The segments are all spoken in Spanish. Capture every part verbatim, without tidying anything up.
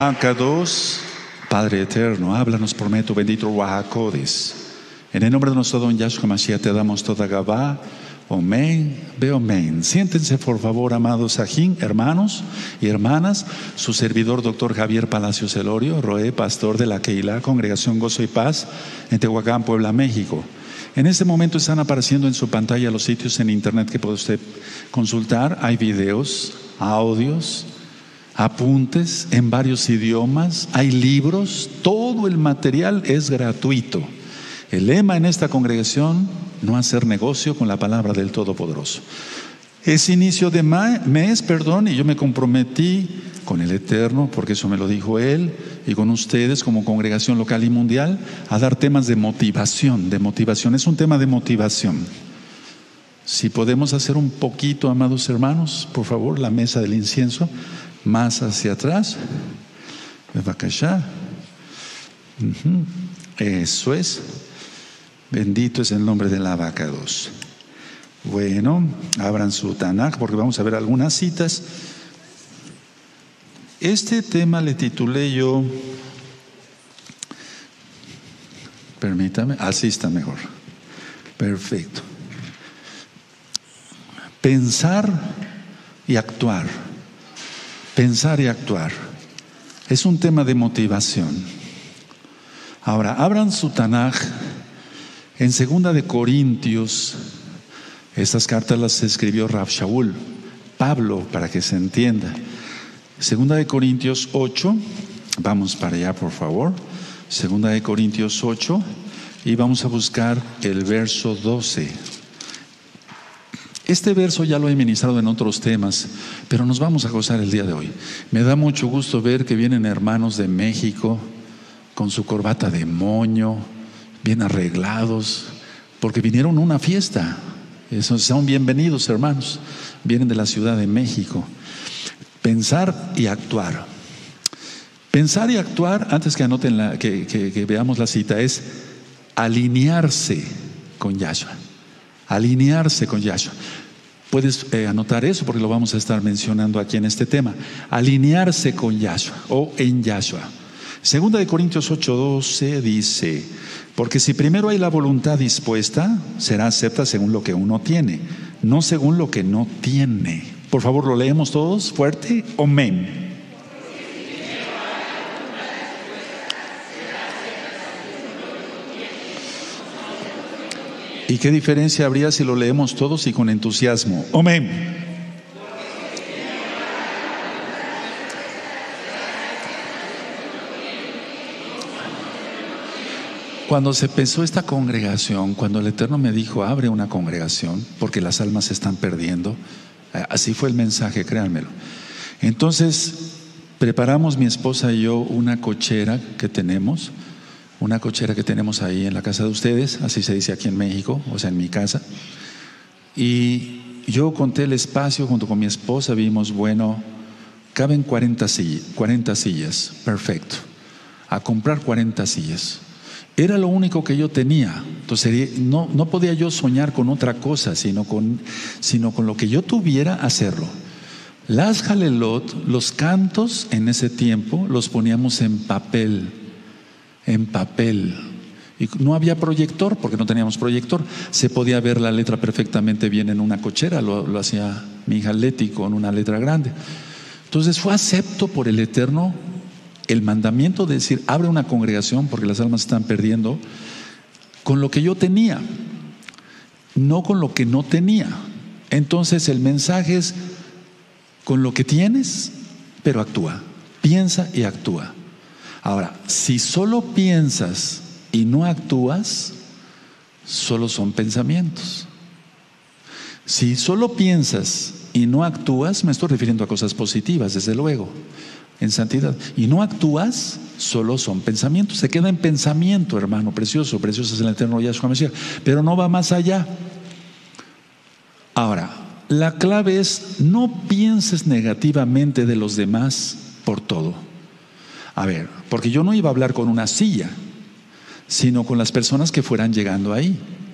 Kadosh, Padre eterno, háblanos por medio bendito Ruajacodes. En el nombre de nuestro don Yahshua Mashiach te damos toda Gabá. Amén, ve amén. Siéntense por favor, amados ajín, hermanos y hermanas. Su servidor, doctor Javier Palacios Elorio, Roé, pastor de la Keilah, Congregación Gozo y Paz, en Tehuacán, Puebla, México. En este momento están apareciendo en su pantalla los sitios en internet que puede usted consultar. Hay videos, audios, apuntes en varios idiomas, hay libros, todo el material es gratuito. El lema en esta congregación: no hacer negocio con la palabra del Todopoderoso. Es inicio de mes, perdón, y yo me comprometí con el Eterno, porque eso me lo dijo Él, y con ustedes como congregación local y mundial, a dar temas de motivación, de motivación. Es un tema de motivación. Si podemos hacer un poquito, amados hermanos, por favor, la mesa del incienso más hacia atrás. Eso es. Bendito es el nombre del Abacados. Bueno, abran su Tanaj porque vamos a ver algunas citas. Este tema le titulé yo, permítame, así está mejor. Perfecto. Pensar y actuar. Pensar y actuar. Es un tema de motivación. Ahora, abran su Tanaj en Segunda de Corintios. Estas cartas las escribió Rav Shaul, Pablo, para que se entienda. Segunda de Corintios ocho, vamos para allá por favor. Segunda de Corintios ocho, y vamos a buscar el verso doce. Este verso ya lo he ministrado en otros temas, pero nos vamos a gozar el día de hoy. Me da mucho gusto ver que vienen hermanos de México con su corbata de moño, bien arreglados, porque vinieron a una fiesta. Eso, son bienvenidos, hermanos. Vienen de la Ciudad de México. Pensar y actuar. Pensar y actuar, antes que anoten la, que, que, que veamos la cita, es alinearse con Yahshua. Alinearse con Yahshua. Puedes eh, anotar eso porque lo vamos a estar mencionando aquí en este tema. Alinearse con Yahshua o en Yahshua. Segunda de Corintios ocho doce dice: porque si primero hay la voluntad dispuesta, será acepta según lo que uno tiene, no según lo que no tiene. Por favor, lo leemos todos fuerte. Amén. ¿Y qué diferencia habría si lo leemos todos y con entusiasmo? Amén. Cuando se empezó esta congregación, cuando el Eterno me dijo, abre una congregación, porque las almas se están perdiendo, así fue el mensaje, créanmelo. Entonces, preparamos mi esposa y yo una cochera que tenemos, una cochera que tenemos ahí en la casa de ustedes, así se dice aquí en México, o sea, en mi casa. Y yo conté el espacio junto con mi esposa, vimos, bueno, caben cuarenta sillas, cuarenta sillas, perfecto. A comprar cuarenta sillas. Era lo único que yo tenía. Entonces no, no podía yo soñar con otra cosa, sino con, sino con lo que yo tuviera hacerlo. Las jalelot, los cantos en ese tiempo los poníamos en papel, en papel. Y no había proyector porque no teníamos proyector. Se podía ver la letra perfectamente bien en una cochera, lo, lo hacía mi hija Leti con una letra grande. Entonces fue acepto por el Eterno el mandamiento de decir, abre una congregación porque las almas se están perdiendo, con lo que yo tenía, no con lo que no tenía. Entonces el mensaje es, con lo que tienes, pero actúa, piensa y actúa. Ahora, si solo piensas y no actúas, solo son pensamientos. Si solo piensas y no actúas, me estoy refiriendo a cosas positivas, desde luego, en santidad, y no actúas, solo son pensamientos. Se queda en pensamiento, hermano precioso. Precioso es el eterno Yahshua Mashiach, pero no va más allá. Ahora, la clave es: no pienses negativamente de los demás por todo. A ver, porque yo no iba a hablar con una silla, sino con las personas que fueran llegando ahí.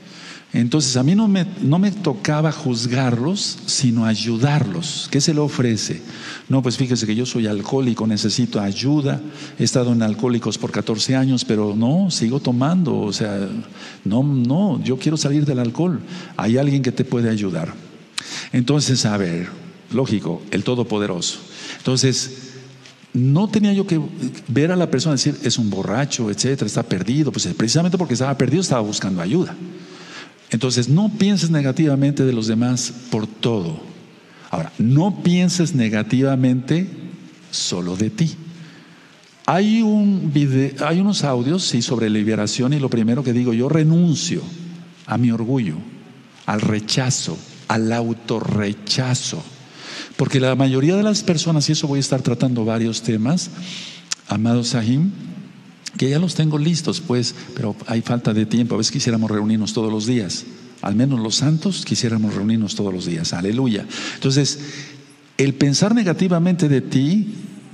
Entonces a mí no me, no me tocaba juzgarlos, sino ayudarlos. ¿Qué se le ofrece? No, pues fíjese que yo soy alcohólico, necesito ayuda, he estado en Alcohólicos por catorce años, pero no, sigo tomando, o sea, no, no, yo quiero salir del alcohol. Hay alguien que te puede ayudar. Entonces, a ver, lógico, el Todopoderoso. Entonces, no tenía yo que ver a la persona y decir, es un borracho, etcétera, está perdido. Pues precisamente porque estaba perdido, estaba buscando ayuda. Entonces, no pienses negativamente de los demás por todo. Ahora, no pienses negativamente solo de ti. Hay un video, hay unos audios, sí, sobre liberación, y lo primero que digo, yo renuncio a mi orgullo, al rechazo, al autorrechazo. Porque la mayoría de las personas, y eso voy a estar tratando varios temas, amado Sahim, que ya los tengo listos, pues, pero hay falta de tiempo. A veces quisiéramos reunirnos todos los días. Al menos los santos quisiéramos reunirnos todos los días. Aleluya. Entonces, el pensar negativamente de ti,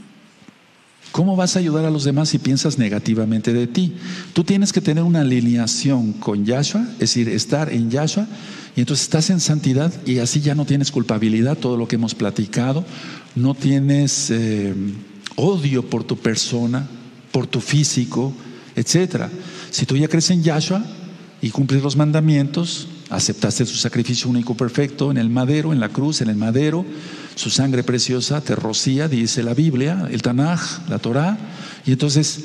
¿cómo vas a ayudar a los demás si piensas negativamente de ti? Tú tienes que tener una alineación con Yahshua, es decir, estar en Yahshua, y entonces estás en santidad y así ya no tienes culpabilidad, todo lo que hemos platicado, no tienes eh, odio por tu persona, por tu físico, etcétera. Si tú ya crees en Yahshua y cumples los mandamientos, aceptaste su sacrificio único perfecto en el madero, en la cruz, en el madero, su sangre preciosa te rocía, dice la Biblia, el Tanaj, la Torah, y entonces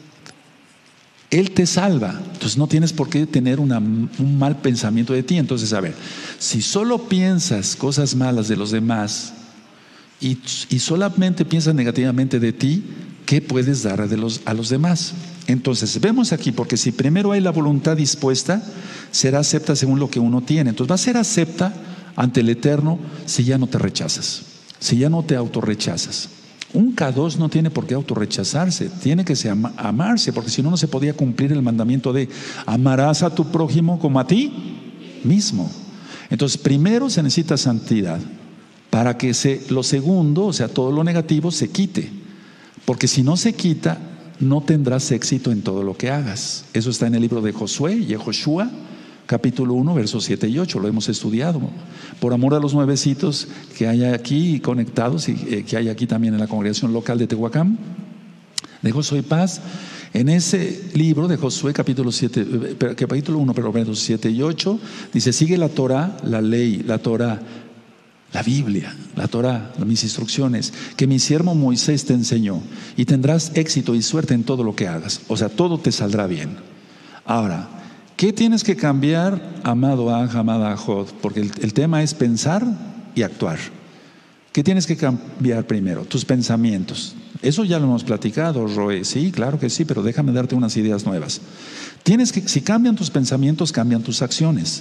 Él te salva. Entonces no tienes por qué tener una, un mal pensamiento de ti. Entonces, a ver, si solo piensas cosas malas de los demás y, y solamente piensas negativamente de ti, ¿qué puedes dar de los, a los demás? Entonces, vemos aquí, porque si primero hay la voluntad dispuesta, será acepta según lo que uno tiene. Entonces, va a ser acepta ante el Eterno si ya no te rechazas, si ya no te autorrechazas. Un K dos no tiene por qué autorrechazarse, tiene que ser ama, amarse, porque si no, no se podía cumplir el mandamiento de amarás a tu prójimo como a ti mismo. Entonces, primero se necesita santidad para que se, lo segundo, o sea, todo lo negativo se quite. Porque si no se quita, no tendrás éxito en todo lo que hagas. Eso está en el libro de Josué y Joshua, capítulo uno, versos siete y ocho. Lo hemos estudiado. Por amor a los nuevecitos que hay aquí conectados y eh, que hay aquí también en la congregación local de Tehuacán, de Josué y Paz, en ese libro de Josué, capítulo siete, eh, capítulo uno, pero versos siete y ocho, dice: sigue la Torah, la ley, la Torah, la Biblia, la Torah, mis instrucciones, que mi siervo Moisés te enseñó, y tendrás éxito y suerte en todo lo que hagas. O sea, todo te saldrá bien. Ahora, ¿qué tienes que cambiar, amado Aj, amada Ajod? Porque el, el tema es pensar y actuar. ¿Qué tienes que cambiar primero? Tus pensamientos. Eso ya lo hemos platicado, Roe. Sí, claro que sí, pero déjame darte unas ideas nuevas. Tienes que, si cambian tus pensamientos, cambian tus acciones.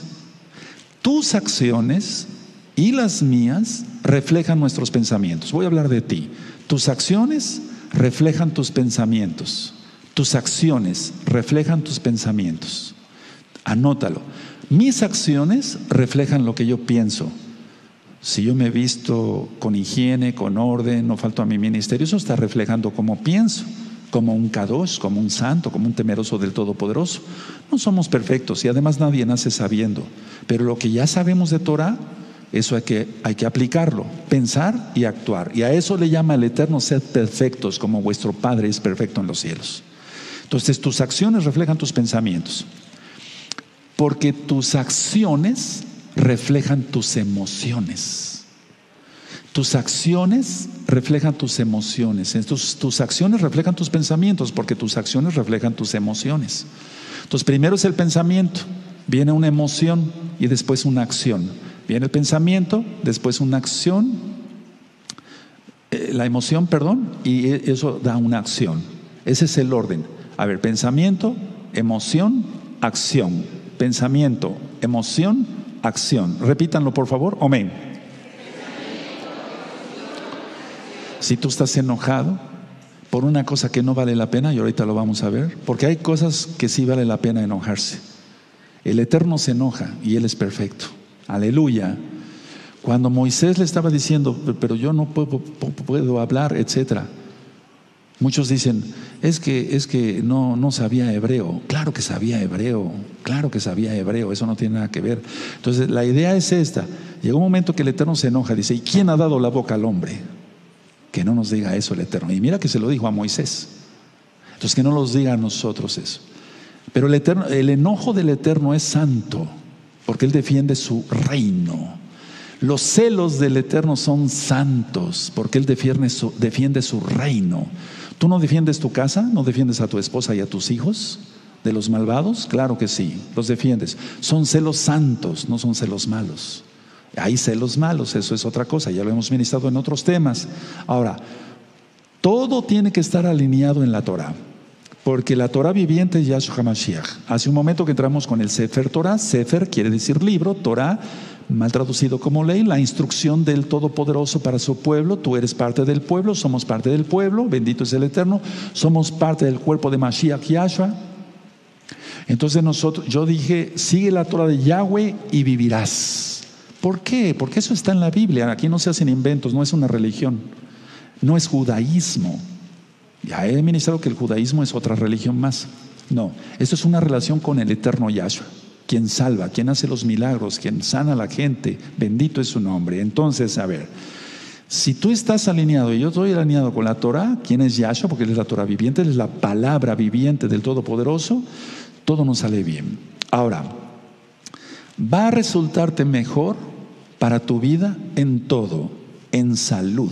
Tus acciones y las mías reflejan nuestros pensamientos. Voy a hablar de ti. Tus acciones reflejan tus pensamientos. Tus acciones reflejan tus pensamientos. Anótalo. Mis acciones reflejan lo que yo pienso. Si yo me he visto con higiene, con orden, no falto a mi ministerio, eso está reflejando cómo pienso, como un kadosh, como un santo, como un temeroso del Todopoderoso. No somos perfectos y además nadie nace sabiendo, pero lo que ya sabemos de Torah, eso hay que, hay que aplicarlo, pensar y actuar. Y a eso le llama el Eterno: sed perfectos como vuestro Padre es perfecto en los cielos. Entonces tus acciones reflejan tus pensamientos, porque tus acciones reflejan tus emociones. Tus acciones reflejan tus emociones. Tus, tus acciones reflejan tus pensamientos, porque tus acciones reflejan tus emociones. Entonces primero es el pensamiento, viene una emoción y después una acción. Viene el pensamiento, después una acción, eh, la emoción, perdón, y eso da una acción. Ese es el orden. A ver, pensamiento, emoción, acción. Pensamiento, emoción, acción. Repítanlo, por favor. Amén. Si tú estás enojado por una cosa que no vale la pena, y ahorita lo vamos a ver, porque hay cosas que sí vale la pena enojarse. El Eterno se enoja y Él es perfecto. Aleluya. Cuando Moisés le estaba diciendo, pero yo no puedo, puedo hablar, etcétera, Muchos dicen, es que, es que no, no sabía hebreo. Claro que sabía hebreo, claro que sabía hebreo, eso no tiene nada que ver. Entonces la idea es esta. Llegó un momento que el Eterno se enoja, dice, ¿y quién ha dado la boca al hombre? Que no nos diga eso el Eterno. Y mira que se lo dijo a Moisés. Entonces que no nos diga a nosotros eso. Pero el, eterno, el enojo del Eterno es santo, porque Él defiende su reino. Los celos del Eterno son santos, porque Él defiende su, defiende su reino. ¿Tú no defiendes tu casa? ¿No defiendes a tu esposa y a tus hijos de los malvados? Claro que sí, los defiendes. Son celos santos, no son celos malos. Hay celos malos, eso es otra cosa, ya lo hemos ministrado en otros temas. Ahora, todo tiene que estar alineado en la Torah, porque la Torah viviente es Yahshua HaMashiach. Hace un momento que entramos con el Sefer Torah. Sefer quiere decir libro, Torah mal traducido como ley, la instrucción del Todopoderoso para su pueblo. Tú eres parte del pueblo, somos parte del pueblo, bendito es el Eterno, somos parte del cuerpo de Mashiach Yahshua. Entonces nosotros, yo dije, sigue la Torah de Yahweh y vivirás. ¿Por qué? Porque eso está en la Biblia. Aquí no se hacen inventos, no es una religión, no es judaísmo. Ya he ministrado que el judaísmo es otra religión más. No, esto es una relación con el eterno Yahshua, quien salva, quien hace los milagros, quien sana a la gente. Bendito es su nombre. Entonces, a ver, si tú estás alineado y yo estoy alineado con la Torah, ¿quién es Yahshua? Porque Él es la Torah viviente, Él es la palabra viviente del Todopoderoso. Todo nos sale bien. Ahora, va a resultarte mejor para tu vida en todo, en salud,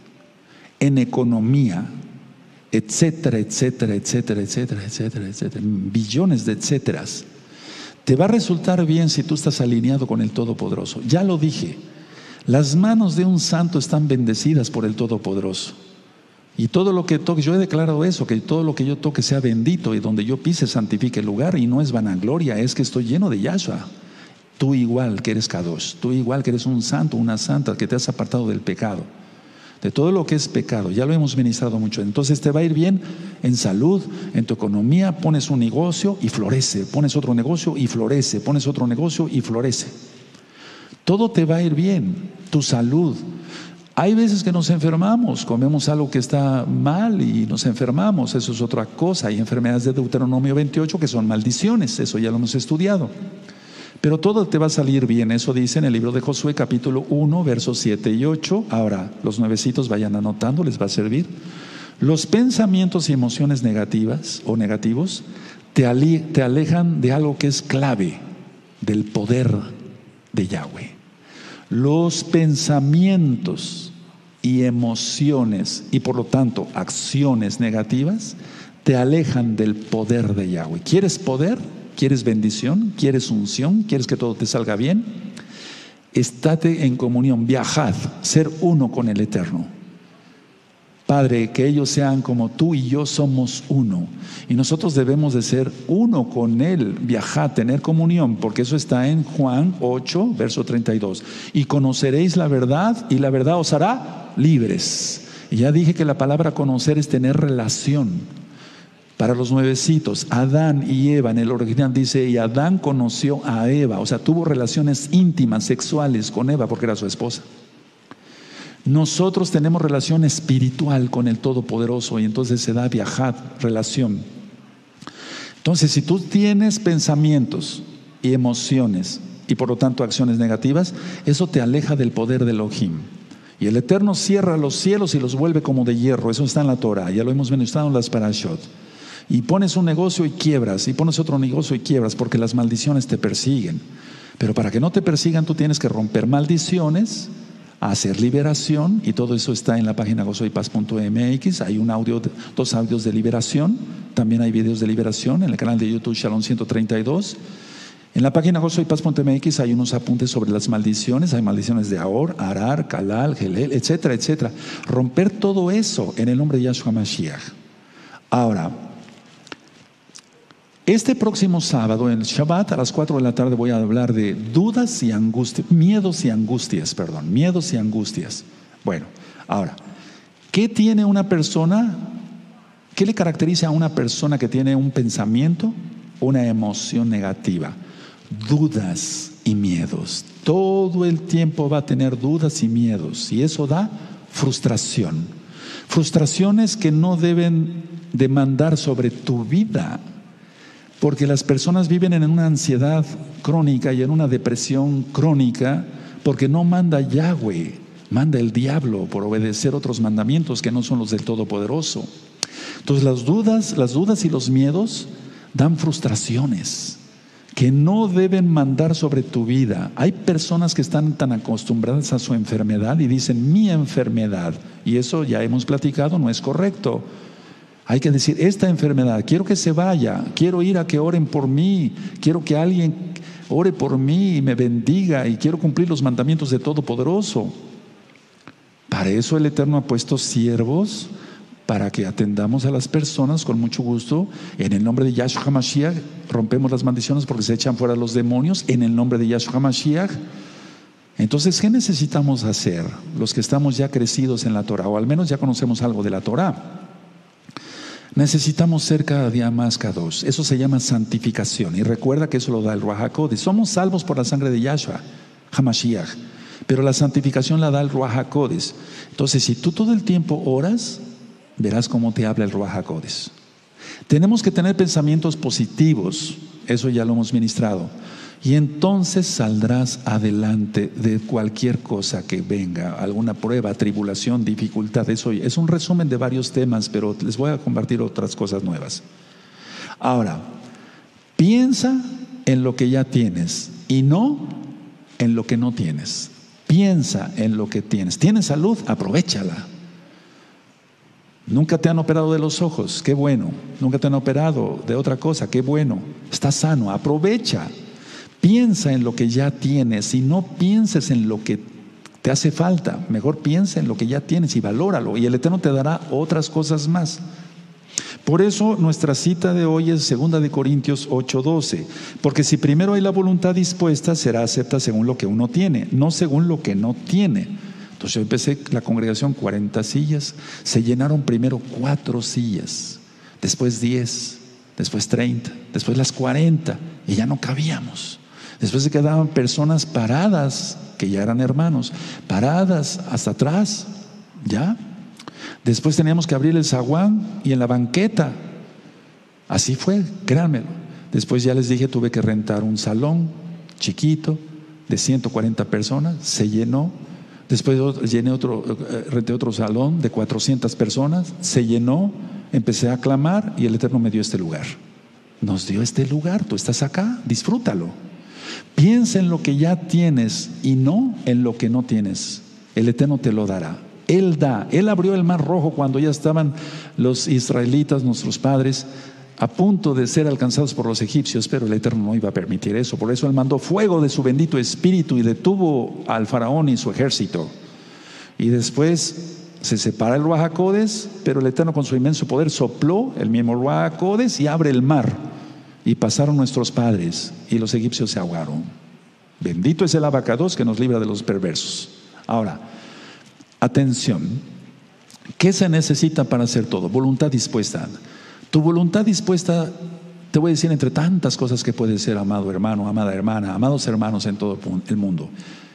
en economía, etcétera, etcétera, etcétera, etcétera, etcétera, etcétera, billones de etcéteras. Te va a resultar bien si tú estás alineado con el Todopoderoso. Ya lo dije, las manos de un santo están bendecidas por el Todopoderoso. Y todo lo que toque, yo he declarado eso, que todo lo que yo toque sea bendito, y donde yo pise santifique el lugar. Y no es vanagloria, es que estoy lleno de Yahshua. Tú igual que eres Kadosh, tú igual que eres un santo, una santa, que te has apartado del pecado, de todo lo que es pecado. Ya lo hemos ministrado mucho. Entonces te va a ir bien en salud, en tu economía. Pones un negocio y florece, pones otro negocio y florece, pones otro negocio y florece. Todo te va a ir bien, tu salud. Hay veces que nos enfermamos, comemos algo que está mal y nos enfermamos, eso es otra cosa. Hay enfermedades de Deuteronomio veintiocho que son maldiciones, eso ya lo hemos estudiado. Pero todo te va a salir bien, eso dice en el libro de Josué capítulo uno, versos siete y ocho. Ahora, los nuevecitos vayan anotando, les va a servir. Los pensamientos y emociones negativas o negativos te, ale, te alejan de algo que es clave, del poder de Yahweh. Los pensamientos y emociones, y por lo tanto acciones negativas, te alejan del poder de Yahweh. ¿Quieres poder? ¿Quieres bendición? ¿Quieres unción? ¿Quieres que todo te salga bien? Estate en comunión, viajad, ser uno con el Eterno. Padre, que ellos sean como tú y yo somos uno. Y nosotros debemos de ser uno con Él, viajad, tener comunión, porque eso está en Juan ocho, verso treinta y dos. Y conoceréis la verdad, y la verdad os hará libres. Y ya dije que la palabra conocer es tener relación. Para los nuevecitos, Adán y Eva, en el original dice, y Adán conoció a Eva, o sea, tuvo relaciones íntimas, sexuales con Eva, porque era su esposa. Nosotros tenemos relación espiritual con el Todopoderoso, y entonces se da viajad, relación. Entonces, si tú tienes pensamientos y emociones, y por lo tanto acciones negativas, eso te aleja del poder de Elohim. Y el Eterno cierra los cielos y los vuelve como de hierro, eso está en la Torah, ya lo hemos mencionado en las parashot. Y pones un negocio y quiebras, y pones otro negocio y quiebras, porque las maldiciones te persiguen. Pero para que no te persigan, tú tienes que romper maldiciones, hacer liberación, y todo eso está en la página gozo y paz punto m x. Hay un audio, dos audios de liberación, también hay videos de liberación en el canal de YouTube Shalom ciento treinta y dos. En la página gozo y paz punto m x hay unos apuntes sobre las maldiciones. Hay maldiciones de Ahor, Arar, Kalal, Gelel, etcétera, etcétera. Romper todo eso en el nombre de Yahshua Mashiach. Ahora, este próximo sábado, en el Shabbat, a las cuatro de la tarde, voy a hablar de dudas y angustias, miedos y angustias, perdón, miedos y angustias. Bueno, ahora, ¿qué tiene una persona? ¿Qué le caracteriza a una persona que tiene un pensamiento, una emoción negativa? Dudas y miedos. Todo el tiempo va a tener dudas y miedos, y eso da frustración. Frustraciones que no deben demandar sobre tu vida, porque las personas viven en una ansiedad crónica y en una depresión crónica porque no manda Yahweh, manda el diablo por obedecer otros mandamientos que no son los del Todopoderoso. Entonces las dudas, las dudas y los miedos dan frustraciones que no deben mandar sobre tu vida. Hay personas que están tan acostumbradas a su enfermedad y dicen mi enfermedad, y eso ya hemos platicado, no es correcto. Hay que decir esta enfermedad, quiero que se vaya, quiero ir a que oren por mí, quiero que alguien ore por mí y me bendiga, y quiero cumplir los mandamientos de Todopoderoso. Para eso el Eterno ha puesto siervos, para que atendamos a las personas con mucho gusto. En el nombre de Yahshua HaMashiach rompemos las maldiciones porque se echan fuera los demonios, en el nombre de Yahshua HaMashiach. Entonces, ¿qué necesitamos hacer los que estamos ya crecidos en la Torah, o al menos ya conocemos algo de la Torah? Necesitamos ser cada día más kadosh. Eso se llama santificación, y recuerda que eso lo da el Ruach HaKodesh. Somos salvos por la sangre de Yahshua HaMashiach, pero la santificación la da el Ruach HaKodesh. Entonces, si tú todo el tiempo oras, verás cómo te habla el Ruach HaKodesh. Tenemos que tener pensamientos positivos, eso ya lo hemos ministrado, y entonces saldrás adelante de cualquier cosa que venga, alguna prueba, tribulación, dificultad. Eso es un resumen de varios temas, pero les voy a compartir otras cosas nuevas. Ahora, piensa en lo que ya tienes y no en lo que no tienes. Piensa en lo que tienes. ¿Tienes salud? Aprovéchala. Nunca te han operado de los ojos, qué bueno. Nunca te han operado de otra cosa, qué bueno. Estás sano, aprovecha. Piensa en lo que ya tienes y no pienses en lo que te hace falta. Mejor piensa en lo que ya tienes y valóralo, y el Eterno te dará otras cosas más. Por eso nuestra cita de hoy es segunda de Corintios ocho doce, porque si primero hay la voluntad dispuesta, será acepta según lo que uno tiene, no según lo que no tiene. Entonces yo empecé la congregación, cuarenta sillas, se llenaron primero cuatro sillas, después diez, después treinta, después las cuarenta, y ya no cabíamos. Después se quedaban personas paradas, que ya eran hermanos, paradas hasta atrás, ¿ya? Después teníamos que abrir el zaguán y en la banqueta. Así fue, créanmelo. Después ya les dije, tuve que rentar un salón chiquito de ciento cuarenta personas, se llenó. Después llené otro, renté otro salón de cuatrocientas personas, se llenó, empecé a clamar y el Eterno me dio este lugar. Nos dio este lugar, tú estás acá, disfrútalo. Piensa en lo que ya tienes y no en lo que no tienes. El Eterno te lo dará. Él da, Él abrió el mar rojo cuando ya estaban los israelitas, nuestros padres, a punto de ser alcanzados por los egipcios, pero el Eterno no iba a permitir eso. Por eso Él mandó fuego de su bendito espíritu y detuvo al faraón y su ejército. Y después se separa el Ruach HaKodesh, pero el Eterno con su inmenso poder sopló el mismo Ruach HaKodesh y abre el mar. Y pasaron nuestros padres y los egipcios se ahogaron. Bendito es el abacados que nos libra de los perversos. Ahora, atención. ¿Qué se necesita para hacer todo? Voluntad dispuesta. Tu voluntad dispuesta, te voy a decir entre tantas cosas que puede ser, amado hermano, amada hermana, amados hermanos en todo el mundo.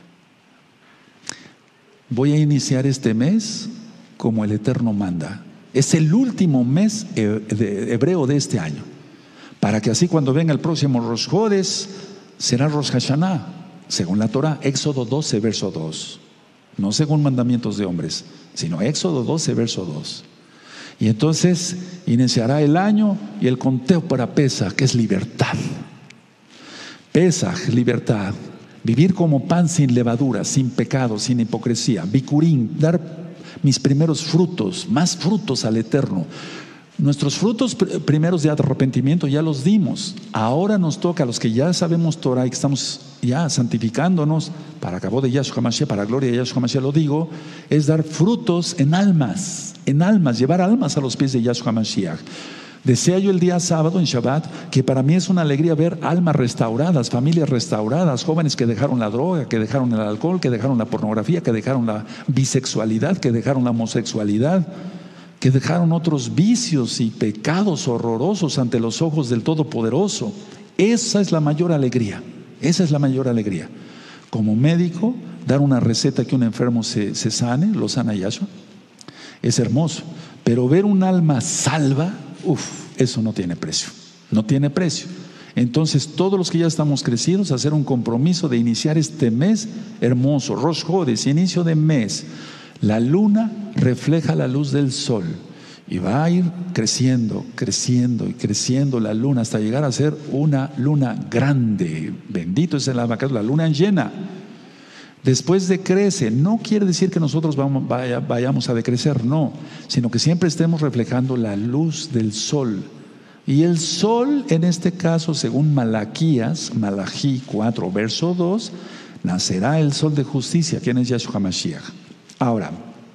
Voy a iniciar este mes como el Eterno manda. Es el último mes hebreo de este año, para que así cuando venga el próximo Rosh Hodesh, será Rosh Hashanah, según la Torah, Éxodo doce, verso dos. No según mandamientos de hombres, sino Éxodo doce, verso dos. Y entonces iniciará el año y el conteo para Pesaj, que es libertad. Pesaj, libertad. Vivir como pan sin levadura, sin pecado, sin hipocresía. Bikurim, dar mis primeros frutos, más frutos al Eterno. Nuestros frutos primeros de arrepentimiento ya los dimos. Ahora nos toca a los que ya sabemos Torah y que estamos ya santificándonos para cabo de Yahshua HaMashiach, para gloria de Yahshua HaMashiach, lo digo, es dar frutos en almas, en almas, llevar almas a los pies de Yahshua HaMashiach. Decía yo el día sábado en Shabbat que para mí es una alegría ver almas restauradas, familias restauradas, jóvenes que dejaron la droga, que dejaron el alcohol, que dejaron la pornografía, que dejaron la bisexualidad, que dejaron la homosexualidad, que dejaron otros vicios y pecados horrorosos ante los ojos del Todopoderoso. Esa es la mayor alegría, esa es la mayor alegría. Como médico, dar una receta que un enfermo se, se sane, lo sana Yahshua. es hermoso. Pero ver un alma salva, uff, eso no tiene precio, no tiene precio. Entonces todos los que ya estamos crecidos, hacer un compromiso de iniciar este mes hermoso, Rosh Hodesh, inicio de mes. La luna refleja la luz del sol y va a ir creciendo, creciendo y creciendo la luna hasta llegar a ser una luna grande. Bendito es el abacados, la luna llena. Después decrece, no quiere decir que nosotros vamos, vaya, vayamos a decrecer, no, sino que siempre estemos reflejando la luz del sol. Y el sol, en este caso, según Malaquías, Malají cuatro, verso dos, nacerá el sol de justicia, quien es Yahshua Mashiach. Ahora,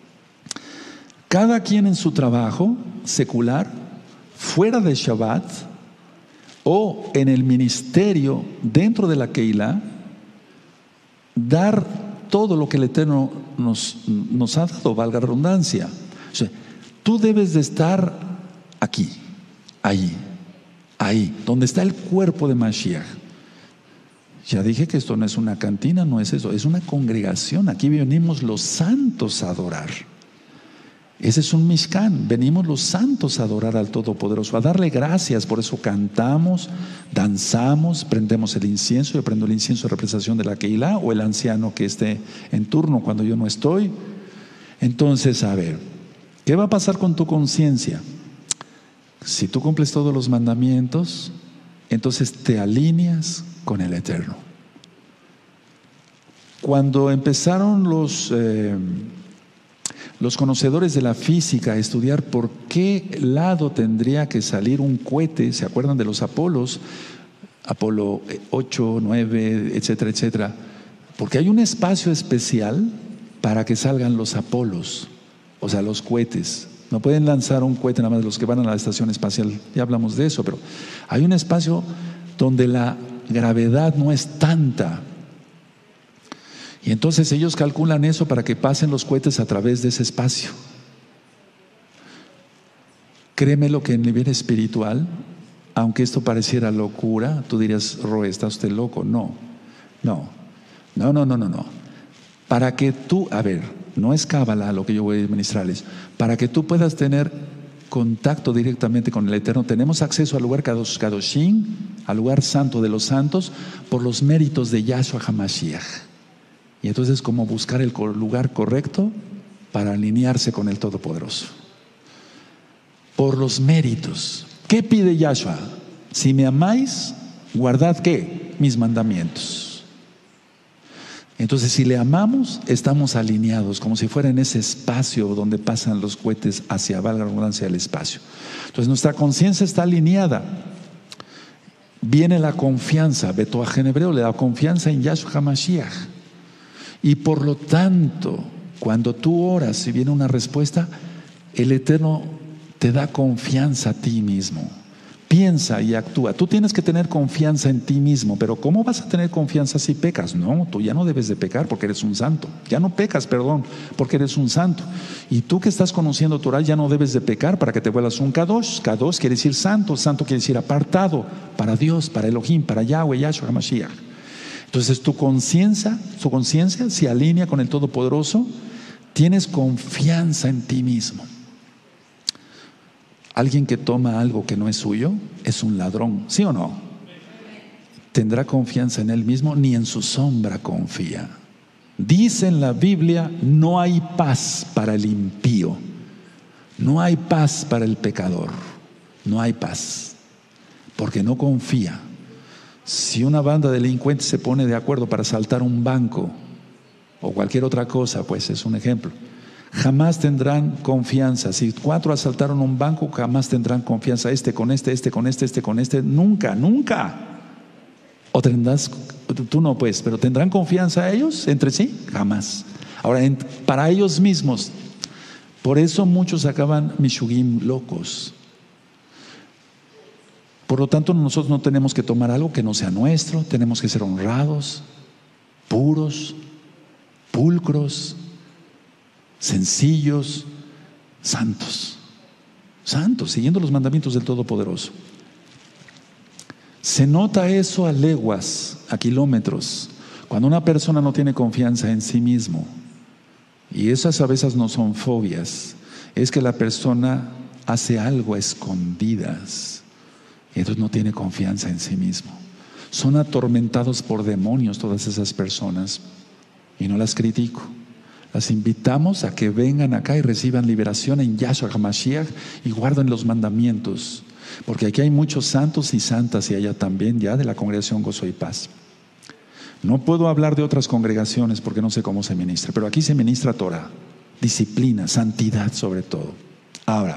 cada quien en su trabajo secular, fuera de Shabbat, o en el ministerio dentro de la Keilah, dar todo lo que el Eterno nos, nos ha dado, valga la redundancia. O sea, tú debes de estar aquí, ahí, ahí, donde está el cuerpo de Mashiach. Ya dije que esto no es una cantina, no es eso, es una congregación. Aquí venimos los santos a adorar. Ese es un Mishkan, venimos los santos a adorar al Todopoderoso, a darle gracias. Por eso cantamos, danzamos, prendemos el incienso. Yo prendo el incienso de representación de la Keilah, o el anciano que esté en turno cuando yo no estoy. Entonces, a ver, ¿qué va a pasar con tu conciencia? Si tú cumples todos los mandamientos, entonces te alineas con el Eterno. Cuando empezaron los... Eh, Los conocedores de la física a estudiar por qué lado tendría que salir un cohete, ¿se acuerdan de los Apolos? Apolo ocho, nueve, etcétera, etcétera. Porque hay un espacio especial para que salgan los Apolos, o sea, los cohetes. No pueden lanzar un cohete nada más los que van a la estación espacial, ya hablamos de eso, pero hay un espacio donde la gravedad no es tanta. Y entonces ellos calculan eso para que pasen los cohetes a través de ese espacio. Créeme lo que en nivel espiritual, aunque esto pareciera locura, tú dirías, Roe, ¿está usted loco? No, no, no, no, no, no, no. Para que tú, a ver, no es cábala lo que yo voy a ministrarles, para que tú puedas tener contacto directamente con el Eterno, tenemos acceso al lugar Kadosh Kadoshim, al lugar santo de los santos, por los méritos de Yahshua HaMashiach. Y entonces, ¿cómo buscar el lugar correcto para alinearse con el Todopoderoso? Por los méritos. ¿Qué pide Yahshua? Si me amáis, guardad ¿qué? Mis mandamientos. Entonces, si le amamos, estamos alineados, como si fuera en ese espacio donde pasan los cohetes hacia, valga la redundancia, el espacio. Entonces, nuestra conciencia está alineada. Viene la confianza, Betoaj en hebreo, le da confianza en Yahshua HaMashiach. Y por lo tanto, cuando tú oras y viene una respuesta, el Eterno te da confianza a ti mismo. Piensa y actúa. Tú tienes que tener confianza en ti mismo, pero ¿cómo vas a tener confianza si pecas? No, tú ya no debes de pecar porque eres un santo. Ya no pecas, perdón, porque eres un santo. Y tú que estás conociendo Torah ya no debes de pecar para que te vuelvas un Kadosh. Kadosh quiere decir santo, santo quiere decir apartado para Dios, para Elohim, para Yahweh, Yahshua HaMashiach. Entonces tu conciencia, tu conciencia se alinea con el Todopoderoso, tienes confianza en ti mismo. Alguien que toma algo que no es suyo es un ladrón, ¿sí o no? ¿Tendrá confianza en él mismo? Ni en su sombra confía. Dice en la Biblia, no hay paz para el impío, no hay paz para el pecador, no hay paz, porque no confía. Si una banda de delincuentes se pone de acuerdo para asaltar un banco o cualquier otra cosa, pues es un ejemplo, jamás tendrán confianza. Si cuatro asaltaron un banco, jamás tendrán confianza. Este con este, este con este, este con este, nunca, nunca. O tendrás, tú no pues, pero ¿tendrán confianza ellos entre sí? Jamás. Ahora, en, para ellos mismos, por eso muchos acaban mishugim, locos. Por lo tanto, nosotros no tenemos que tomar algo que no sea nuestro, tenemos que ser honrados, puros, pulcros, sencillos, santos, santos, siguiendo los mandamientos del Todopoderoso. Se nota eso a leguas, a kilómetros, cuando una persona no tiene confianza en sí mismo. Y esas a veces no son fobias. es que la persona hace algo a escondidas y entonces no tiene confianza en sí mismo. Son atormentados por demonios todas esas personas y no las critico. Las invitamos a que vengan acá y reciban liberación en Yahshua HaMashiach y guarden los mandamientos, porque aquí hay muchos santos y santas y allá también ya de la congregación Gozo y Paz. No puedo hablar de otras congregaciones porque no sé cómo se ministra, pero aquí se ministra Torah, disciplina, santidad sobre todo. Ahora,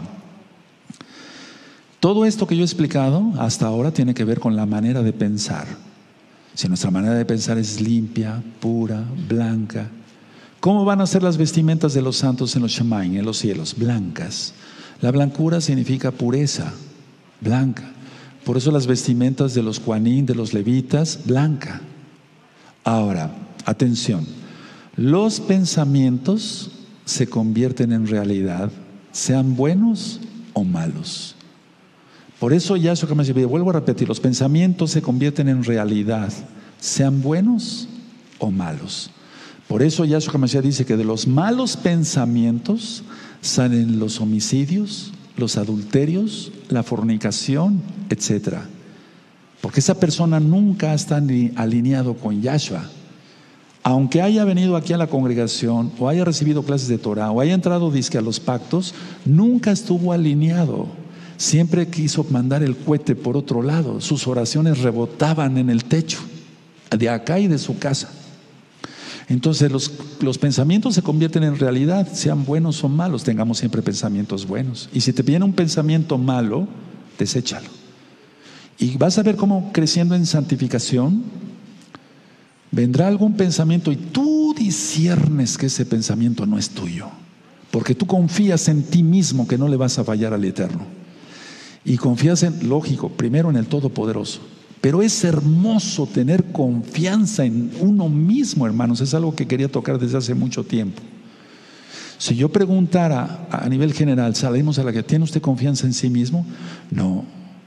todo esto que yo he explicado hasta ahora tiene que ver con la manera de pensar. Si nuestra manera de pensar es limpia, pura, blanca, ¿cómo van a ser las vestimentas de los santos en los Shemaim, en los cielos? Blancas. La blancura significa pureza, blanca. Por eso las vestimentas de los Kohanim, de los levitas, blanca. Ahora, atención, los pensamientos se convierten en realidad, sean buenos o malos. Por eso Yahshua HaMashiach, vuelvo a repetir, los pensamientos se convierten en realidad, sean buenos o malos. Por eso Yahshua HaMashiach dice que de los malos pensamientos salen los homicidios, los adulterios, la fornicación, etcétera. Porque esa persona nunca está alineado con Yahshua. Aunque haya venido aquí a la congregación, o haya recibido clases de Torah, o haya entrado disque a los pactos, nunca estuvo alineado. Siempre quiso mandar el cohete por otro lado. Sus oraciones rebotaban en el techo, de acá y de su casa. Entonces los, los pensamientos se convierten en realidad, sean buenos o malos. Tengamos siempre pensamientos buenos. Y si te viene un pensamiento malo, deséchalo. Y vas a ver cómo creciendo en santificación vendrá algún pensamiento y tú disciernes que ese pensamiento no es tuyo, porque tú confías en ti mismo que no le vas a fallar al Eterno y confías en, lógico, primero en el Todopoderoso. Pero es hermoso tener confianza en uno mismo, hermanos. Es algo que quería tocar desde hace mucho tiempo. Si yo preguntara a nivel general, salimos a la que ¿tiene usted confianza en sí mismo? No.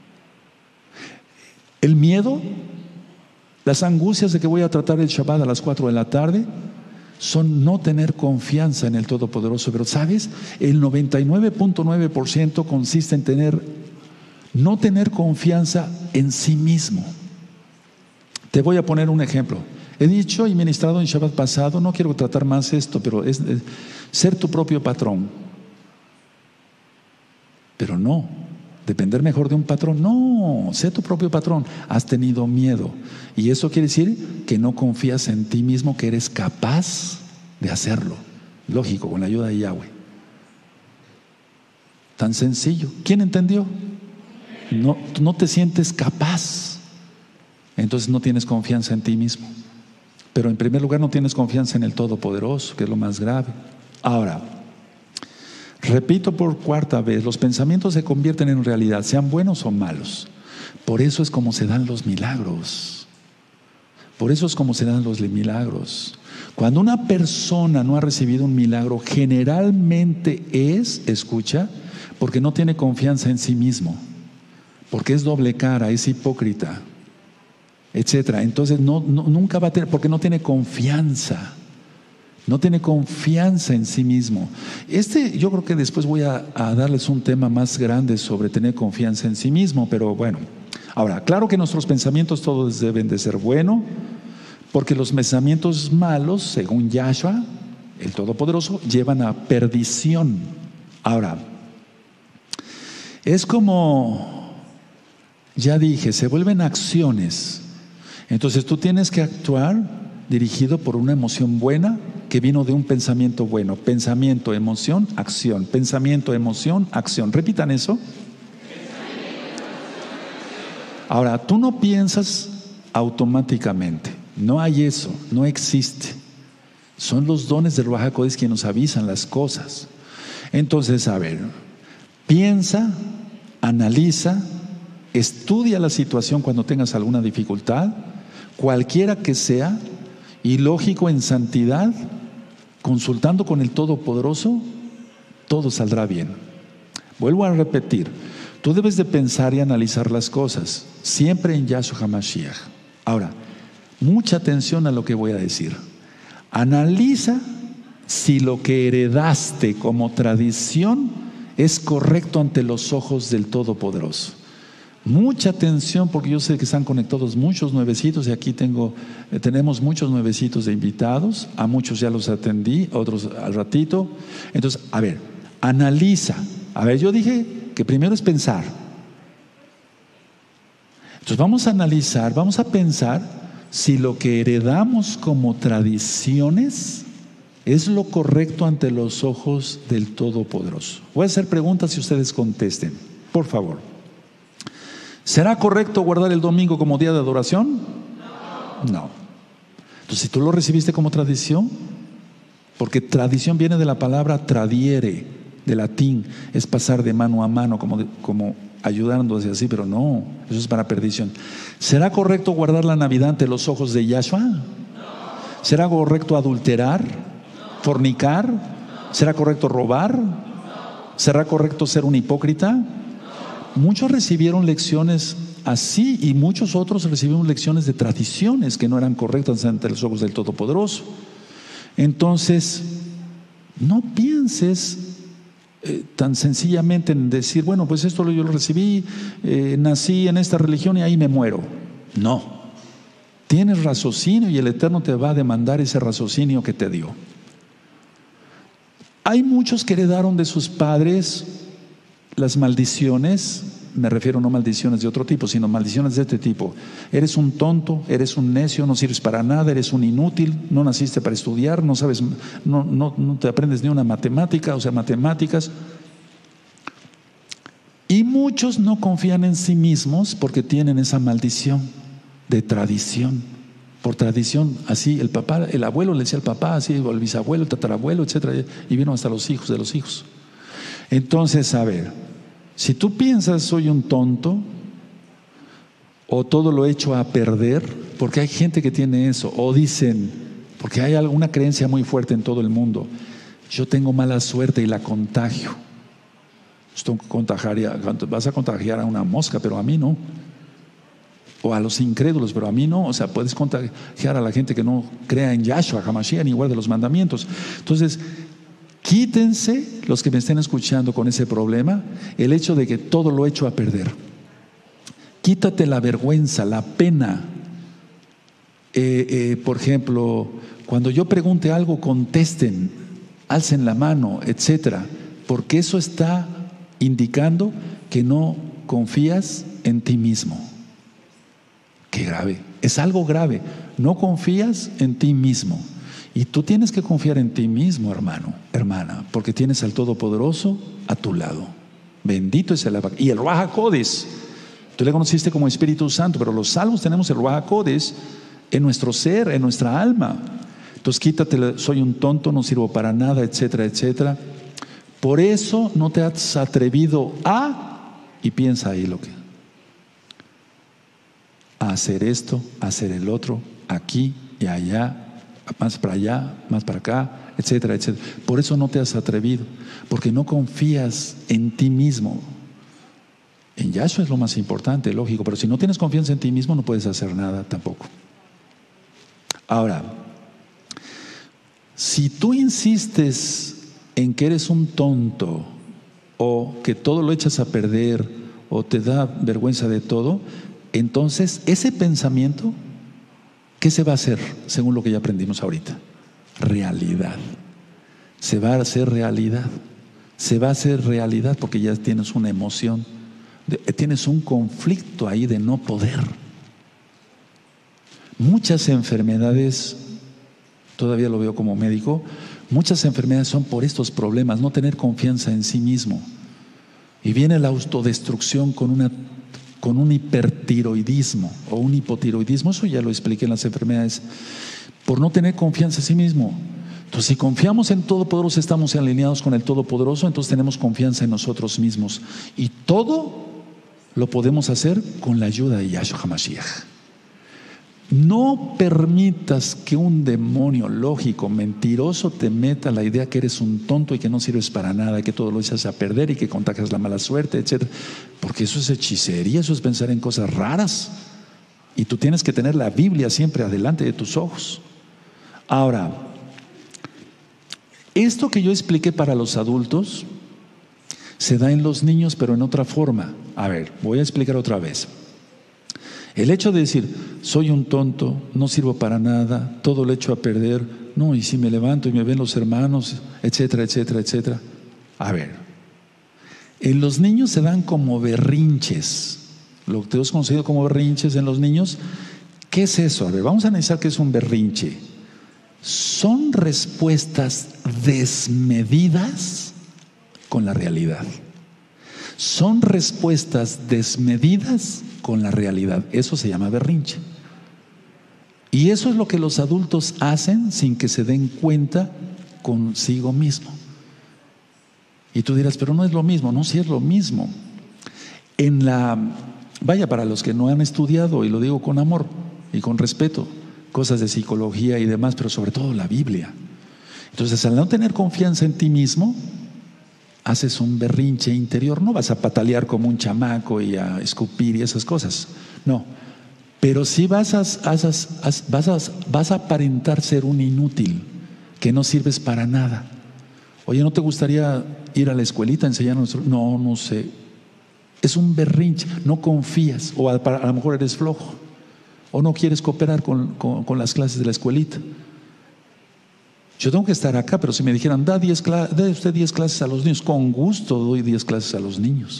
El miedo, las angustias de que voy a tratar el Shabbat a las cuatro de la tarde, son no tener confianza en el Todopoderoso. Pero ¿sabes? El noventa y nueve punto nueve por ciento consiste en tener, no tener confianza en sí mismo. Te voy a poner un ejemplo. He dicho y ministrado en Shabbat pasado, no quiero tratar más esto, pero es, es ser tu propio patrón. Pero no, depender mejor de un patrón. No, sé tu propio patrón. Has tenido miedo. Y eso quiere decir que no confías en ti mismo, que eres capaz de hacerlo. Lógico, con la ayuda de Yahweh. Tan sencillo. ¿Quién entendió? No, no te sientes capaz. Entonces no tienes confianza en ti mismo. Pero en primer lugar no tienes confianza en el Todopoderoso, que es lo más grave. Ahora, repito por cuarta vez, los pensamientos se convierten en realidad, sean buenos o malos. Por eso es como se dan los milagros. Por eso es como se dan los milagros. Cuando una persona no ha recibido un milagro, generalmente es, escucha, porque no tiene confianza en sí mismo, porque es doble cara, es hipócrita, etcétera. Entonces no, no, nunca va a tener, porque no tiene confianza. No tiene confianza en sí mismo. Este, yo creo que después voy a, a darles un tema más grande sobre tener confianza en sí mismo, pero bueno. Ahora, claro que nuestros pensamientos todos deben de ser buenos, porque los pensamientos malos, según Yahshua, el Todopoderoso, llevan a perdición. Ahora, es como, ya dije, se vuelven acciones. Entonces tú tienes que actuar dirigido por una emoción buena que vino de un pensamiento bueno. Pensamiento, emoción, acción. Pensamiento, emoción, acción. Repitan eso. Ahora, tú no piensas automáticamente. No hay eso, no existe. Son los dones del Ruach HaKodesh que nos avisan las cosas. Entonces, a ver, piensa, analiza, estudia la situación cuando tengas alguna dificultad, cualquiera que sea, y lógico, en santidad, consultando con el Todopoderoso, todo saldrá bien. Vuelvo a repetir, tú debes de pensar y analizar las cosas, siempre en Yahshua HaMashiach. Ahora, mucha atención a lo que voy a decir. Analiza si lo que heredaste como tradición es correcto ante los ojos del Todopoderoso. Mucha atención, porque yo sé que están conectados muchos nuevecitos y aquí tengo, eh, tenemos muchos nuevecitos de invitados. A muchos ya los atendí, a otros al ratito. Entonces, a ver, analiza. A ver, yo dije que primero es pensar. Entonces vamos a analizar, vamos a pensar si lo que heredamos como tradiciones es lo correcto ante los ojos del Todopoderoso. Voy a hacer preguntas y ustedes contesten, por favor. ¿Será correcto guardar el domingo como día de adoración? No. No. Entonces, si tú lo recibiste como tradición, porque tradición viene de la palabra tradiere, de latín, es pasar de mano a mano, como, de, como ayudándose así, pero no, eso es para perdición. ¿Será correcto guardar la Navidad ante los ojos de Yahshua? No. ¿Será correcto adulterar? No. ¿Fornicar? No. ¿Será correcto robar? No. ¿Será correcto ser un hipócrita? Muchos recibieron lecciones así y muchos otros recibieron lecciones de tradiciones que no eran correctas ante los ojos del Todopoderoso. Entonces, no pienses eh, tan sencillamente en decir, bueno, pues esto yo lo recibí, eh, nací en esta religión y ahí me muero. No, tienes raciocinio y el Eterno te va a demandar ese raciocinio que te dio. Hay muchos que heredaron de sus padres las maldiciones, me refiero no maldiciones de otro tipo, sino maldiciones de este tipo. Eres un tonto, eres un necio, no sirves para nada, eres un inútil, no naciste para estudiar, no sabes, no, no, no te aprendes ni una matemática, o sea, matemáticas. Y muchos no confían en sí mismos porque tienen esa maldición de tradición. Por tradición, así el papá, el abuelo le decía al papá, así el bisabuelo, el tatarabuelo, etcétera, y vino hasta los hijos de los hijos. Entonces, a ver, si tú piensas soy un tonto o todo lo he hecho a perder, porque hay gente que tiene eso, o dicen, porque hay alguna creencia muy fuerte en todo el mundo, yo tengo mala suerte y la contagio. Esto contagiaría, vas a contagiar a una mosca, pero a mí no. O a los incrédulos, pero a mí no. O sea, puedes contagiar a la gente que no crea en Yahshua, HaMashiach, ni guarde los mandamientos. Entonces, quítense, los que me estén escuchando con ese problema, el hecho de que todo lo he hecho a perder. Quítate la vergüenza, la pena. Eh, eh, por ejemplo, cuando yo pregunte algo, contesten, alcen la mano, etcétera, porque eso está indicando que no confías en ti mismo. Qué grave, es algo grave. No confías en ti mismo. Y tú tienes que confiar en ti mismo, hermano, hermana, porque tienes al Todopoderoso a tu lado. Bendito es el Abac. Y el Ruach HaKodesh, tú le conociste como Espíritu Santo, pero los salvos tenemos el Ruach HaKodesh en nuestro ser, en nuestra alma. Entonces quítate, soy un tonto, no sirvo para nada, etcétera, etcétera. Por eso no te has atrevido a, y piensa ahí lo que, a hacer esto, a hacer el otro, aquí y allá, más para allá, más para acá, etcétera, etcétera. Por eso no te has atrevido, porque no confías en ti mismo. En Yahshua es lo más importante, lógico, pero si no tienes confianza en ti mismo no puedes hacer nada tampoco. Ahora, si tú insistes en que eres un tonto o que todo lo echas a perder o te da vergüenza de todo, entonces ese pensamiento, ¿qué se va a hacer según lo que ya aprendimos ahorita? Realidad. Se va a hacer realidad. Se va a hacer realidad porque ya tienes una emoción, de, tienes un conflicto ahí de no poder. Muchas enfermedades, todavía lo veo como médico, muchas enfermedades son por estos problemas, no tener confianza en sí mismo. Y viene la autodestrucción con una con un hipertiroidismo o un hipotiroidismo, eso ya lo expliqué en las enfermedades, por no tener confianza en sí mismo. Entonces, si confiamos en Todopoderoso, estamos alineados con el Todopoderoso, entonces tenemos confianza en nosotros mismos. Y todo lo podemos hacer con la ayuda de Yahshua HaMashiach. No permitas que un demonio lógico, mentiroso, te meta la idea que eres un tonto y que no sirves para nada, que todo lo echas a perder y que contagias la mala suerte, etcétera. Porque eso es hechicería, eso es pensar en cosas raras. Y tú tienes que tener la Biblia siempre adelante de tus ojos. Ahora, esto que yo expliqué para los adultos, Se da en los niños, pero en otra forma. A ver, voy a explicar otra vez. El hecho de decir, soy un tonto, no sirvo para nada, todo lo echo a perder, no, y si me levanto y me ven los hermanos, etcétera, etcétera, etcétera. A ver, en los niños se dan como berrinches. Lo que tenemos conocido como berrinches en los niños, ¿qué es eso? A ver, vamos a analizar qué es un berrinche. Son respuestas desmedidas con la realidad. Son respuestas desmedidas con la realidad. Eso se llama berrinche. Y eso es lo que los adultos hacen sin que se den cuenta consigo mismo. Y tú dirás, pero no es lo mismo. No, sí es lo mismo. En la, vaya, para los que no han estudiado, y lo digo con amor y con respeto, cosas de psicología y demás, pero sobre todo la Biblia. Entonces, al no tener confianza en ti mismo, haces un berrinche interior. No vas a patalear como un chamaco y a escupir y esas cosas, no, pero sí vas a, vas a, vas a, vas a aparentar ser un inútil, que no sirves para nada. Oye, ¿no te gustaría ir a la escuelita a enseñarnos? No, no sé. Es un berrinche, no confías, o a, a lo mejor eres flojo, o no quieres cooperar con, con, con las clases de la escuelita. Yo tengo que estar acá, pero si me dijeran, da diez clases, dé usted diez clases a los niños, con gusto doy diez clases a los niños.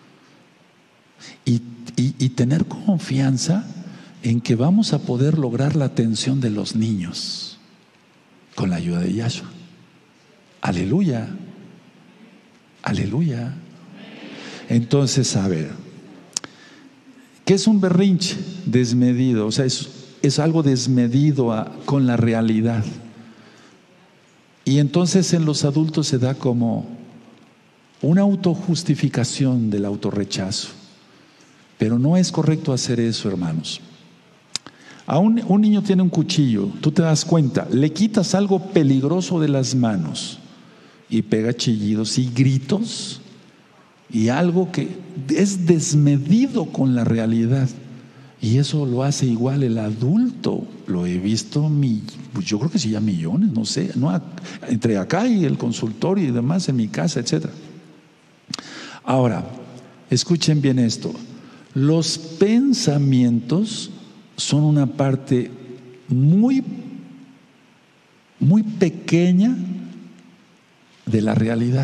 Y, y, y tener confianza en que vamos a poder lograr la atención de los niños con la ayuda de Yahshua. Aleluya, aleluya. Entonces, a ver, ¿qué es un berrinche? Desmedido, o sea, es, es algo desmedido a, con la realidad. Y entonces en los adultos se da como una autojustificación del autorrechazo. Pero no es correcto hacer eso, hermanos. A un, un niño tiene un cuchillo, tú te das cuenta, le quitas algo peligroso de las manos y pega chillidos y gritos y algo que es desmedido con la realidad. Y eso lo hace igual el adulto. Lo he visto, mi, pues yo creo que sí, ya millones, no sé, no, entre acá y el consultorio y demás, en mi casa, etcétera. Ahora, escuchen bien esto. Los pensamientos son una parte muy, muy pequeña de la realidad.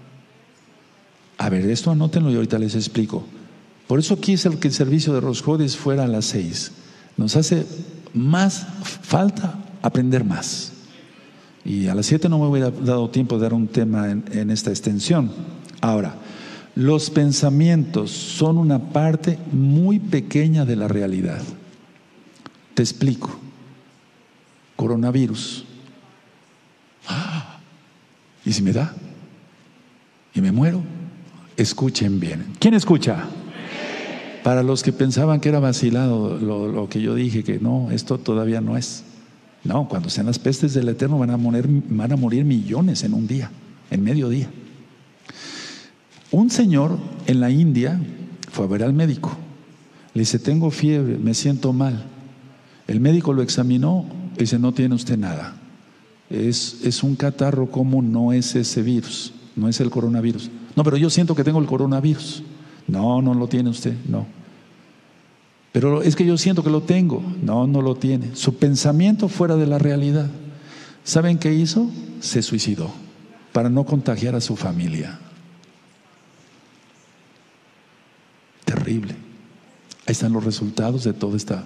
A ver, esto anótenlo y ahorita les explico. Por eso quise que el servicio de Rosjodis fuera a las seis. Nos hace más falta aprender más. Y a las siete no me hubiera dado tiempo de dar un tema en, en esta extensión. Ahora, los pensamientos son una parte muy pequeña de la realidad. Te explico. Coronavirus. ¡Ah! ¿Y si me da? ¿Y me muero? Escuchen bien. ¿Quién escucha? Para los que pensaban que era vacilado lo, lo que yo dije, que no, esto todavía no es. No, cuando sean las pestes del Eterno van a morir, van a morir millones en un día, en medio día. Un señor en la India fue a ver al médico. Le dice, tengo fiebre, me siento mal. El médico lo examinó y dice, no tiene usted nada. Es, es un catarro común, no es ese virus, no es el coronavirus. No, pero yo siento que tengo el coronavirus. No, no lo tiene usted, no. Pero es que yo siento que lo tengo. No, no lo tiene. Su pensamiento fuera de la realidad. ¿Saben qué hizo? Se suicidó para no contagiar a su familia. Terrible. Ahí están los resultados de toda esta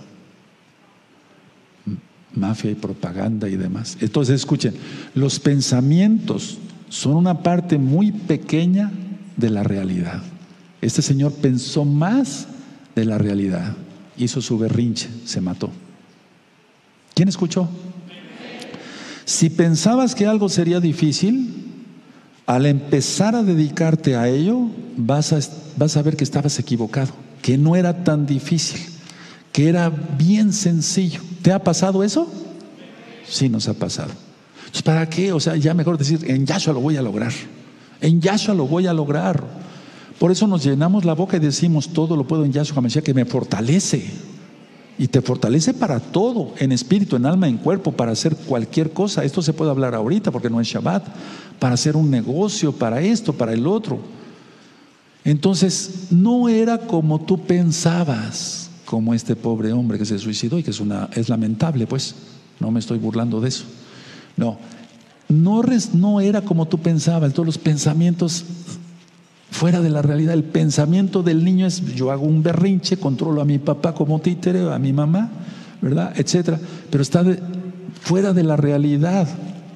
mafia y propaganda y demás. Entonces, escuchen, los pensamientos son una parte muy pequeña de la realidad. Este señor pensó más de la realidad. Hizo su berrinche, se mató. ¿Quién escuchó? Si pensabas que algo sería difícil, al empezar a dedicarte a ello, vas a, vas a ver que estabas equivocado, que no era tan difícil, que era bien sencillo. ¿Te ha pasado eso? Sí, nos ha pasado. Entonces, ¿para qué? O sea, ya mejor decir, en Yahshua lo voy a lograr. En Yahshua lo voy a lograr. Por eso nos llenamos la boca y decimos, todo lo puedo en Yahshua HaMashiach, que me fortalece. Y te fortalece para todo, en espíritu, en alma, en cuerpo, para hacer cualquier cosa. Esto se puede hablar ahorita porque no es Shabbat. Para hacer un negocio, para esto, para el otro. Entonces, no era como tú pensabas, como este pobre hombre que se suicidó y que es, una, es lamentable, pues, no me estoy burlando de eso. No, no, res, no era como tú pensabas, todos los pensamientos fuera de la realidad. El pensamiento del niño es: yo hago un berrinche, controlo a mi papá como títere, a mi mamá, ¿verdad? Etcétera. Pero está de, fuera de la realidad.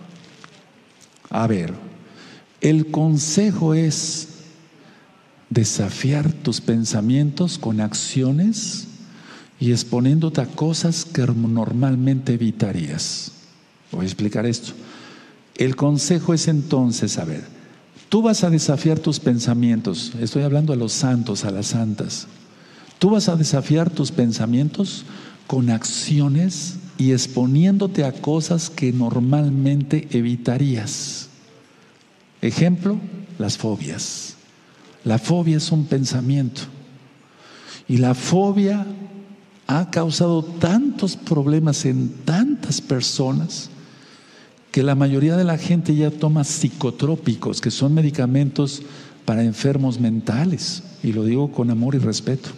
A ver, el consejo es desafiar tus pensamientos con acciones y exponiéndote a cosas que normalmente evitarías. Voy a explicar esto. El consejo es entonces, a ver, tú vas a desafiar tus pensamientos. Estoy hablando a los santos, a las santas. Tú vas a desafiar tus pensamientos con acciones y exponiéndote a cosas que normalmente evitarías. Ejemplo, las fobias. La fobia es un pensamiento. Y la fobia ha causado tantos problemas en tantas personas que la mayoría de la gente ya toma psicotrópicos, que son medicamentos para enfermos mentales. Y lo digo con amor y respeto.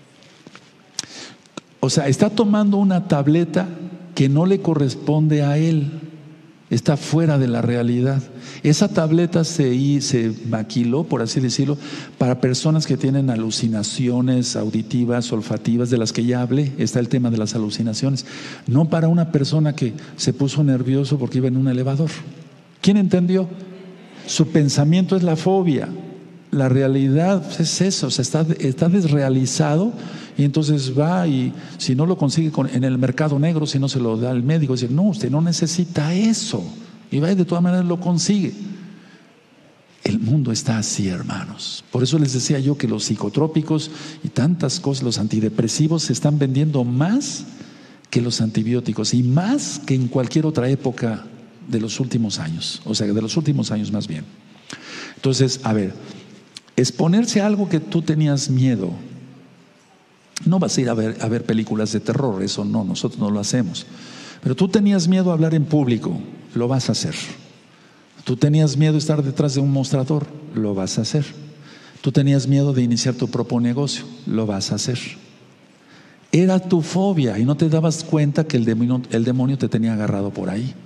O sea, está tomando una tableta que no le corresponde a él. Está fuera de la realidad. Esa tableta se, se maquiló, por así decirlo, para personas que tienen alucinaciones auditivas, olfativas, de las que ya hablé. Está el tema de las alucinaciones. No para una persona que se puso nervioso porque iba en un elevador. ¿Quién entendió? Su pensamiento es la fobia. La realidad es eso, o sea, está, está desrealizado. Y entonces va y si no lo consigue con, en el mercado negro, si no se lo da al médico, dice: no, usted no necesita eso. Y va y de todas maneras lo consigue. El mundo está así, hermanos. Por eso les decía yo que los psicotrópicos y tantas cosas, los antidepresivos, se están vendiendo más que los antibióticos y más que en cualquier otra época de los últimos años. O sea, de los últimos años más bien. Entonces, a ver, exponerse a algo que tú tenías miedo. No vas a ir a ver, a ver películas de terror, eso no, nosotros no lo hacemos. Pero tú tenías miedo a hablar en público, lo vas a hacer. Tú tenías miedo a estar detrás de un mostrador, lo vas a hacer. Tú tenías miedo de iniciar tu propio negocio, lo vas a hacer. Era tu fobia y no te dabas cuenta que el demonio, el demonio te tenía agarrado por ahí.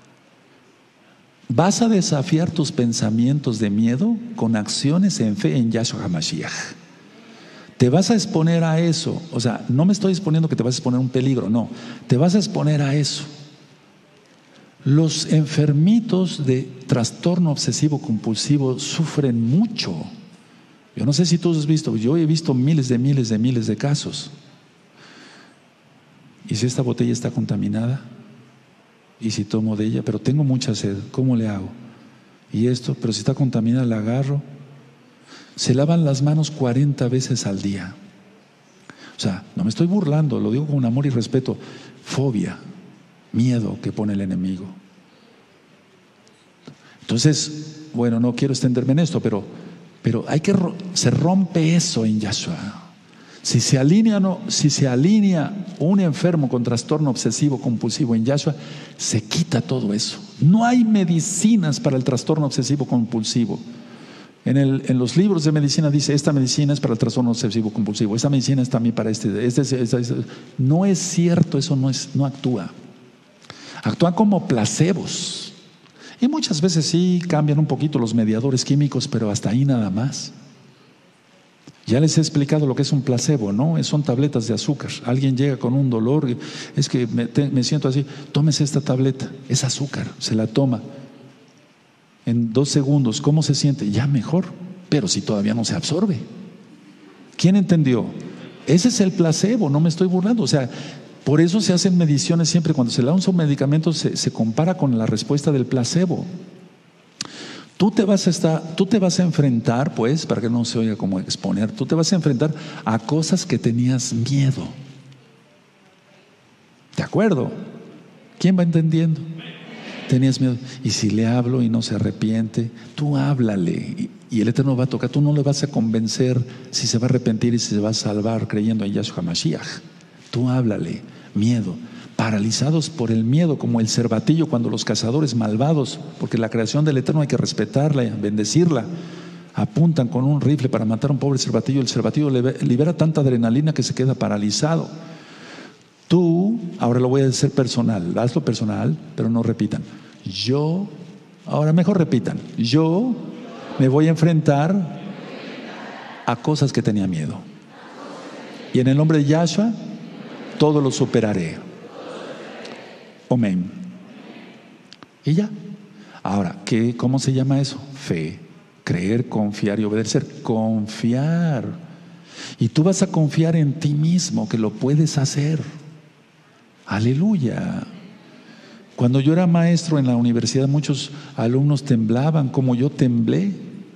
Vas a desafiar tus pensamientos de miedo con acciones en fe en Yahshua HaMashiach. Te vas a exponer a eso. O sea, no me estoy exponiendo que te vas a exponer a un peligro, no. Te vas a exponer a eso. Los enfermitos de trastorno obsesivo compulsivo sufren mucho. Yo no sé si tú has visto, yo he visto miles de miles de miles de casos. ¿Y si esta botella está contaminada? ¿Y si tomo de ella? Pero tengo mucha sed, ¿cómo le hago? Y esto, pero si está contaminada la agarro. Se lavan las manos cuarenta veces al día. O sea, no me estoy burlando, lo digo con amor y respeto. Fobia, miedo que pone el enemigo. Entonces, bueno, no quiero extenderme en esto, pero, pero hay que, se rompe eso en Yahshua. Si se alinea, no, si se alinea un enfermo con trastorno obsesivo compulsivo en Yahshua, se quita todo eso. No hay medicinas para el trastorno obsesivo compulsivo. En, el, en los libros de medicina dice: esta medicina es para el trastorno obsesivo compulsivo, esta medicina es también para este, este, este, este, este. No es cierto, eso no, es, no actúa. Actúan como placebos. Y muchas veces sí cambian un poquito los mediadores químicos, pero hasta ahí nada más. Ya les he explicado lo que es un placebo, ¿no? Son tabletas de azúcar. Alguien llega con un dolor, es que me, te, me siento así, tómese esta tableta, es azúcar, se la toma. En dos segundos, ¿cómo se siente? Ya mejor, pero si todavía no se absorbe. ¿Quién entendió? Ese es el placebo, no me estoy burlando. O sea, por eso se hacen mediciones siempre. Cuando se lanza un medicamento se, se compara con la respuesta del placebo. Tú te vas a estar, tú te vas a enfrentar, pues, para que no se oiga como exponer, tú te vas a enfrentar a cosas que tenías miedo. ¿De acuerdo? ¿Quién va entendiendo? Tenías miedo. Y si le hablo y no se arrepiente, tú háblale y, y el Eterno va a tocar. Tú no le vas a convencer si se va a arrepentir y si se va a salvar creyendo en Yahshua Mashiach. Tú háblale. Miedo. Paralizados por el miedo, como el cervatillo cuando los cazadores malvados, porque la creación del Eterno hay que respetarla, bendecirla. apuntan con un rifle para matar a un pobre cervatillo, el cervatillo libera tanta adrenalina que se queda paralizado. Tú, ahora lo voy a hacer personal, hazlo personal, pero no repitan. Yo, ahora mejor repitan, yo me voy a enfrentar a cosas que tenía miedo. Y en el nombre de Yahshua, todo lo superaré. Amén. Y ya. Ahora, ¿qué, ¿cómo se llama eso? Fe. Creer, confiar y obedecer. Confiar. Y tú vas a confiar en ti mismo, que lo puedes hacer. Aleluya. Cuando yo era maestro en la universidad, muchos alumnos temblaban como yo temblé.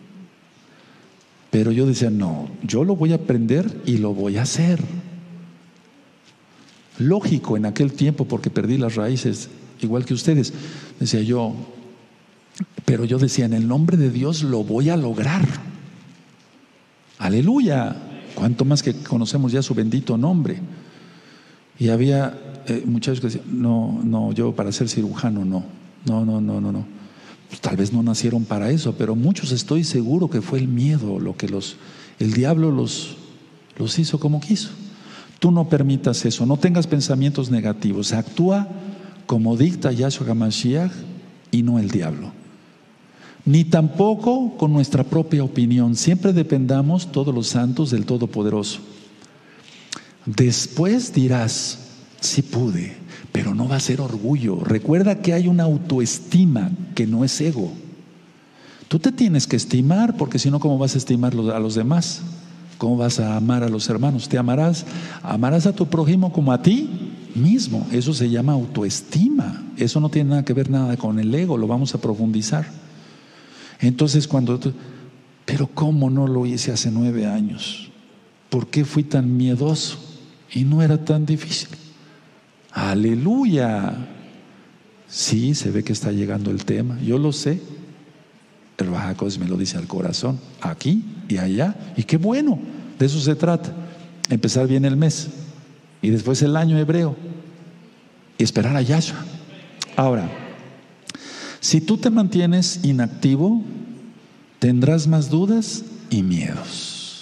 Pero yo decía, no, yo lo voy a aprender y lo voy a hacer. Lógico en aquel tiempo, porque perdí las raíces, igual que ustedes. Decía yo, pero yo decía, en el nombre de Dios lo voy a lograr. Aleluya. Cuanto más que conocemos ya su bendito nombre. Y había eh, muchachos que decían, no, no, yo para ser cirujano no, no, no, no, no, no. Pues tal vez no nacieron para eso, pero muchos estoy seguro que fue el miedo lo que los, el diablo los, los hizo como quiso. Tú no permitas eso, no tengas pensamientos negativos, actúa como dicta Yahshua HaMashiach y no el diablo. Ni tampoco con nuestra propia opinión, siempre dependamos todos los santos del Todopoderoso. Después dirás, sí pude, pero no va a ser orgullo. Recuerda que hay una autoestima que no es ego. Tú te tienes que estimar, porque si no, ¿cómo vas a estimar a los demás? ¿Cómo vas a amar a los hermanos? Te amarás, amarás a tu prójimo como a ti mismo. Eso se llama autoestima. Eso no tiene nada que ver nada con el ego, lo vamos a profundizar. Entonces cuando, pero ¿cómo no lo hice hace nueve años? ¿Por qué fui tan miedoso? Y no era tan difícil. Aleluya. Sí, se ve que está llegando el tema. Yo lo sé. El Bajacos me lo dice al corazón, aquí y allá. Y qué bueno, de eso se trata. Empezar bien el mes y después el año hebreo y esperar a Yahshua. Ahora, si tú te mantienes inactivo, tendrás más dudas y miedos.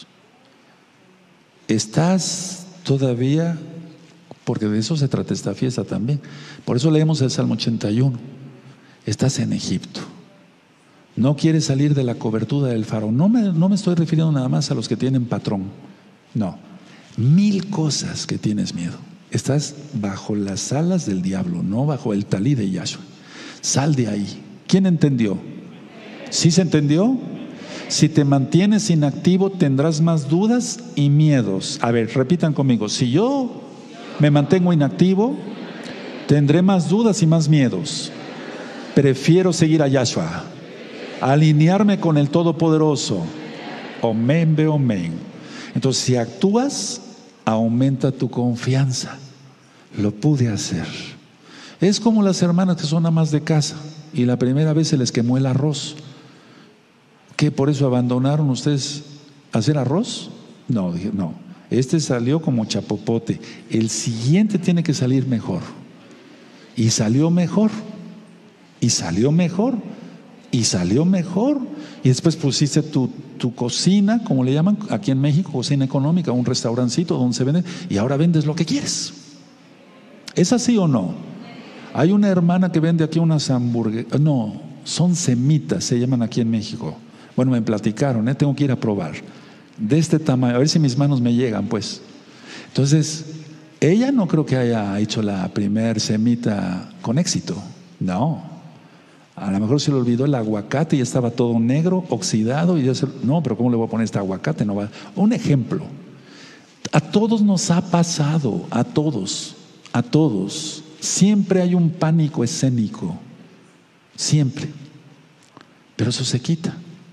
Estás todavía, porque de eso se trata esta fiesta también. Por eso leemos el Salmo ochenta y uno. Estás en Egipto. No quieres salir de la cobertura del faraón. No me, no me estoy refiriendo nada más a los que tienen patrón. No. Mil cosas que tienes miedo. Estás bajo las alas del diablo, no bajo el talí de Yahshua. Sal de ahí. ¿Quién entendió? ¿Sí se entendió? Si te mantienes inactivo, tendrás más dudas y miedos. A ver, repitan conmigo. Si yo me mantengo inactivo, tendré más dudas y más miedos. Prefiero seguir a Yahshua, alinearme con el Todopoderoso. Omen be omen. Entonces, si actúas, aumenta tu confianza. Lo pude hacer. Es como las hermanas que son amas de casa y la primera vez se les quemó el arroz. ¿Qué, por eso abandonaron ustedes hacer arroz? No, dije, no. Este salió como chapopote. El siguiente tiene que salir mejor. Y salió mejor. Y salió mejor. Y salió mejor. Y después pusiste tu, tu cocina, como le llaman aquí en México, cocina económica, un restaurancito donde se vende, y ahora vendes lo que quieres. ¿Es así o no? Hay una hermana que vende aquí unas hamburguesas, no, son semitas, se llaman aquí en México. Bueno, me platicaron, ¿eh? Tengo que ir a probar. De este tamaño, a ver si mis manos me llegan, pues. Entonces, ella no creo que haya hecho la primer semita con éxito. No. A lo mejor se le olvidó el aguacate y estaba todo negro, oxidado. Y yo se, no, pero ¿cómo le voy a poner este aguacate? No va. Un ejemplo. A todos nos ha pasado, a todos, a todos. Siempre hay un pánico escénico. Siempre. Pero eso se quita.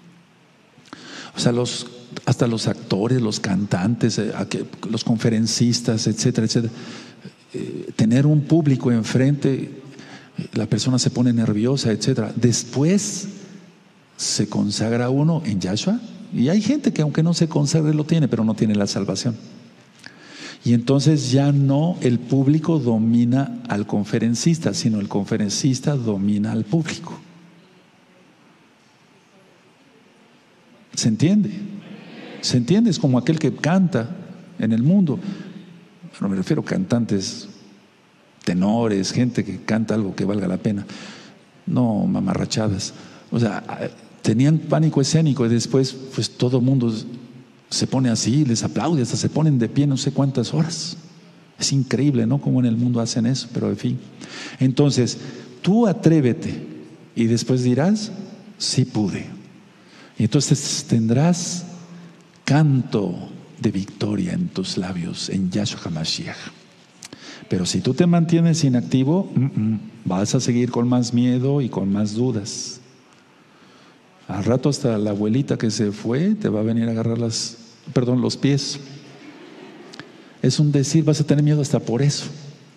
O sea, los, hasta los actores, los cantantes, eh, los conferencistas, etcétera, etcétera. Eh, tener un público enfrente, la persona se pone nerviosa, etcétera. Después se consagra uno en Yahshua. Y hay gente que aunque no se consagre lo tiene, pero no tiene la salvación. Y entonces ya no el público domina al conferencista, sino el conferencista domina al público. ¿Se entiende? ¿Se entiende? Es como aquel que canta en el mundo. Bueno, me refiero a cantantes, tenores, gente que canta algo que valga la pena. No mamarrachadas. O sea, tenían pánico escénico y después pues todo el mundo se pone así, les aplaude, hasta se ponen de pie no sé cuántas horas. Es increíble, ¿no? Cómo en el mundo hacen eso, pero en fin. Entonces, tú atrévete y después dirás, sí pude. Y entonces tendrás canto de victoria en tus labios, en Yahshua HaMashiach. Pero si tú te mantienes inactivo, mm-mm, vas a seguir con más miedo y con más dudas. Al rato hasta la abuelita que se fue te va a venir a agarrar las, perdón, los pies. Es un decir, vas a tener miedo hasta por eso.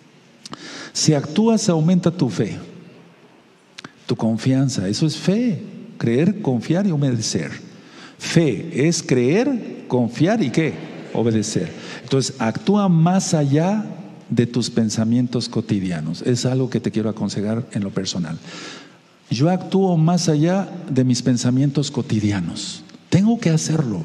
Si actúas, aumenta tu fe, tu confianza. Eso es fe, creer, confiar y obedecer. Fe es creer, confiar y ¿qué? Obedecer. Entonces, actúa más allá de tus pensamientos cotidianos. Es algo que te quiero aconsejar en lo personal. Yo actúo más allá de mis pensamientos cotidianos. Tengo que hacerlo.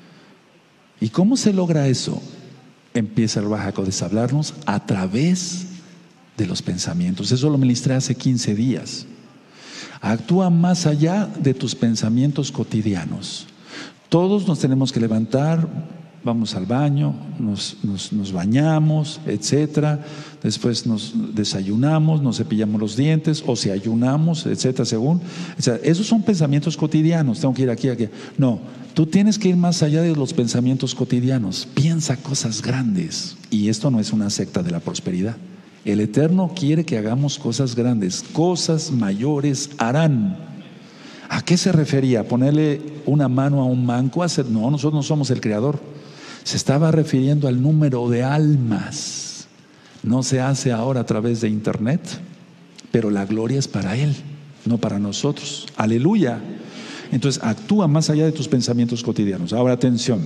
¿Y cómo se logra eso? Empieza el Ruach HaKodesh a hablarnos a través de los pensamientos. Eso lo ministré hace quince días. Actúa más allá de tus pensamientos cotidianos. Todos nos tenemos que levantar, vamos al baño, nos, nos, nos bañamos, etcétera. Después nos desayunamos, nos cepillamos los dientes, o si ayunamos, etcétera, según. O sea, esos son pensamientos cotidianos. Tengo que ir aquí, aquí. No, tú tienes que ir más allá de los pensamientos cotidianos. Piensa cosas grandes. Y esto no es una secta de la prosperidad. El Eterno quiere que hagamos cosas grandes, cosas mayores harán. ¿A qué se refería? ¿Ponerle una mano a un manco? Hacer, no, nosotros no somos el Creador. Se estaba refiriendo al número de almas. No se hace ahora a través de internet, pero la gloria es para Él, no para nosotros. Aleluya. Entonces actúa más allá de tus pensamientos cotidianos. Ahora atención.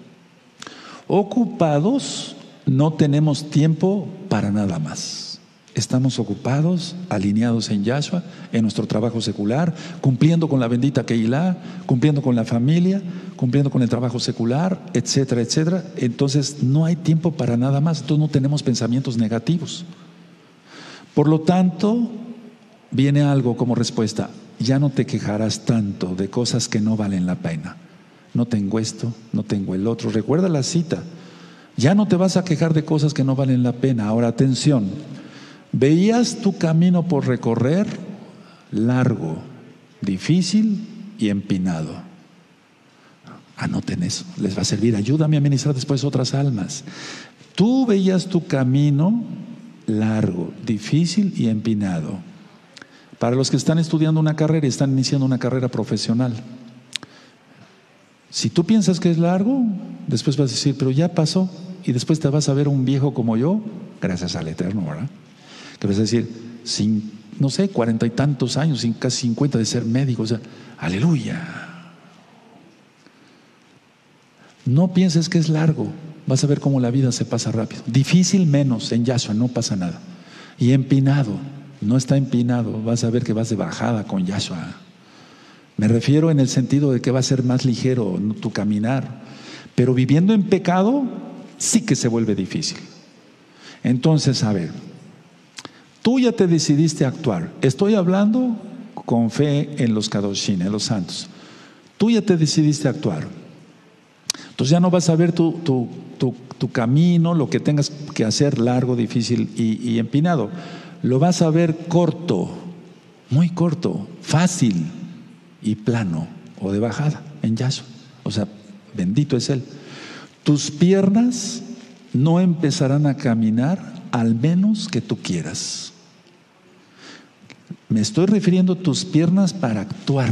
Ocupados, no tenemos tiempo para nada más. Estamos ocupados, alineados en Yahshua, en nuestro trabajo secular, cumpliendo con la bendita Keilah, cumpliendo con la familia, cumpliendo con el trabajo secular, etcétera, etcétera. Entonces no hay tiempo para nada más. Entonces no tenemos pensamientos negativos. Por lo tanto, viene algo como respuesta. Ya no te quejarás tanto de cosas que no valen la pena. No tengo esto, no tengo el otro. Recuerda la cita. Ya no te vas a quejar de cosas que no valen la pena. Ahora atención, veías tu camino por recorrer largo, difícil y empinado. Anoten eso, les va a servir. Ayúdame a ministrar después otras almas. Tú veías tu camino largo, difícil y empinado. Para los que están estudiando una carrera y están iniciando una carrera profesional, si tú piensas que es largo, después vas a decir, pero ya pasó, y después te vas a ver un viejo como yo, gracias al Eterno, ¿verdad? Que vas a decir, sin, no sé, cuarenta y tantos años, sin casi cincuenta de ser médico, o sea, aleluya. No pienses que es largo, vas a ver cómo la vida se pasa rápido. Difícil menos, en Yahshua no pasa nada. Y empinado, no está empinado, vas a ver que vas de bajada con Yahshua. Me refiero en el sentido de que va a ser más ligero tu caminar. Pero viviendo en pecado, sí que se vuelve difícil. Entonces, a ver, tú ya te decidiste a actuar. Estoy hablando con fe en los Kadoshim, en los santos. Tú ya te decidiste a actuar. Entonces ya no vas a ver tu, tu, tu, tu camino, lo que tengas que hacer largo, difícil y, y empinado. Lo vas a ver corto, muy corto, fácil y plano o de bajada en Yahshua. O sea, bendito es Él. Tus piernas no empezarán a caminar al menos que tú quieras. Me estoy refiriendo a tus piernas para actuar.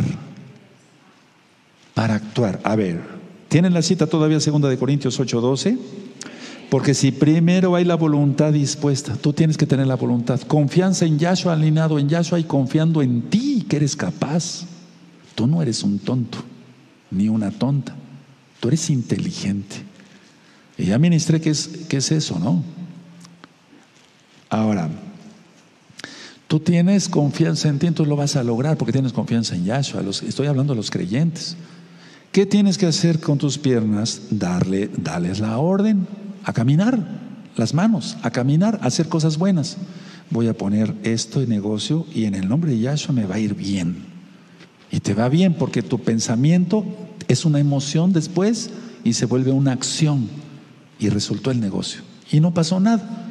Para actuar. A ver, ¿tienen la cita todavía? Segunda de Corintios ocho doce. Porque si primero hay la voluntad dispuesta, tú tienes que tener la voluntad. Confianza en Yahshua, alineado en Yahshua y confiando en ti, que eres capaz. Tú no eres un tonto, ni una tonta. Tú eres inteligente. Y ya ministré qué es, qué es eso, ¿no? Ahora, tú tienes confianza en ti, entonces lo vas a lograr porque tienes confianza en Yahshua. Los, estoy hablando de los creyentes. ¿Qué tienes que hacer con tus piernas? Darle, darles la orden a caminar, las manos, a caminar, a hacer cosas buenas. Voy a poner esto en negocio y en el nombre de Yahshua me va a ir bien. Y te va bien porque tu pensamiento es una emoción después y se vuelve una acción y resultó el negocio. Y no pasó nada.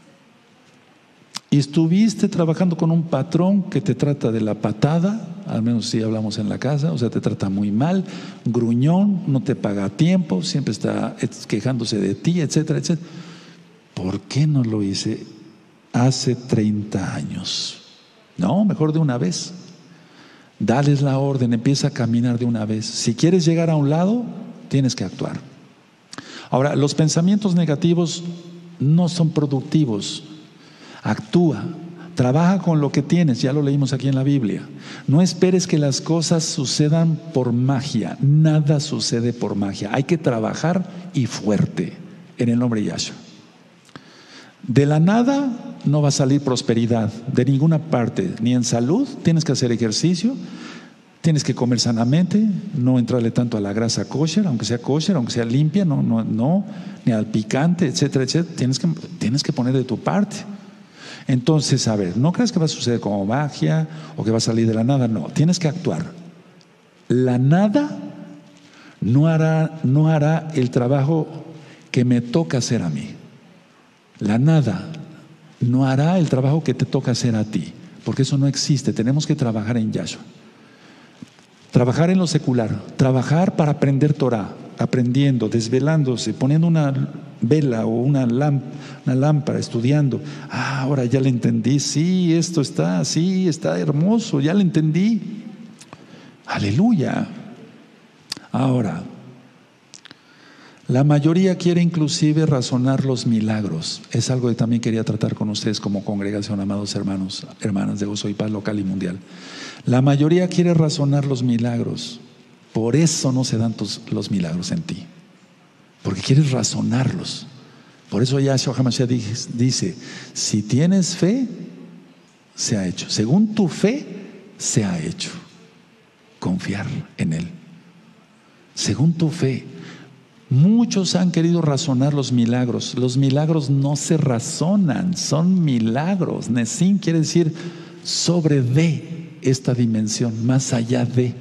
Y estuviste trabajando con un patrón que te trata de la patada, al menos si hablamos en la casa, o sea, te trata muy mal, gruñón, no te paga a tiempo, siempre está quejándose de ti, etcétera, etcétera. ¿Por qué no lo hice hace treinta años? No, mejor de una vez. Dales la orden, empieza a caminar de una vez. Si quieres llegar a un lado, tienes que actuar. Ahora, los pensamientos negativos no son productivos. Actúa, trabaja con lo que tienes, ya lo leímos aquí en la Biblia. No esperes que las cosas sucedan por magia, nada sucede por magia. Hay que trabajar y fuerte en el nombre de Yahshua. De la nada no va a salir prosperidad, de ninguna parte, ni en salud. Tienes que hacer ejercicio, tienes que comer sanamente, no entrarle tanto a la grasa kosher, aunque sea kosher, aunque sea limpia, no, no, no, ni al picante, etcétera, etcétera. Tienes que, tienes que poner de tu parte. Entonces, a ver, no creas que va a suceder como magia o que va a salir de la nada, no, tienes que actuar. La nada no hará, no hará el trabajo que me toca hacer a mí. La nada no hará el trabajo que te toca hacer a ti, porque eso no existe. Tenemos que trabajar en Yahshua. Trabajar en lo secular, trabajar para aprender Torah, aprendiendo, desvelándose, poniendo una vela o una, lámp una lámpara, estudiando. Ah, ahora ya le entendí, sí, esto está, sí, está hermoso, ya le entendí. Aleluya. Ahora, la mayoría quiere inclusive razonar los milagros. Es algo que también quería tratar con ustedes como congregación, amados hermanos, hermanas de Gozo y Paz local y mundial. La mayoría quiere razonar los milagros. Por eso no se dan tus, los milagros en ti, porque quieres razonarlos. Por eso Yahshua HaMashiach dice: si tienes fe, se ha hecho. Según tu fe, se ha hecho. Confiar en Él. Según tu fe. Muchos han querido razonar los milagros. Los milagros no se razonan, son milagros. Nesim quiere decir sobre de esta dimensión, más allá de.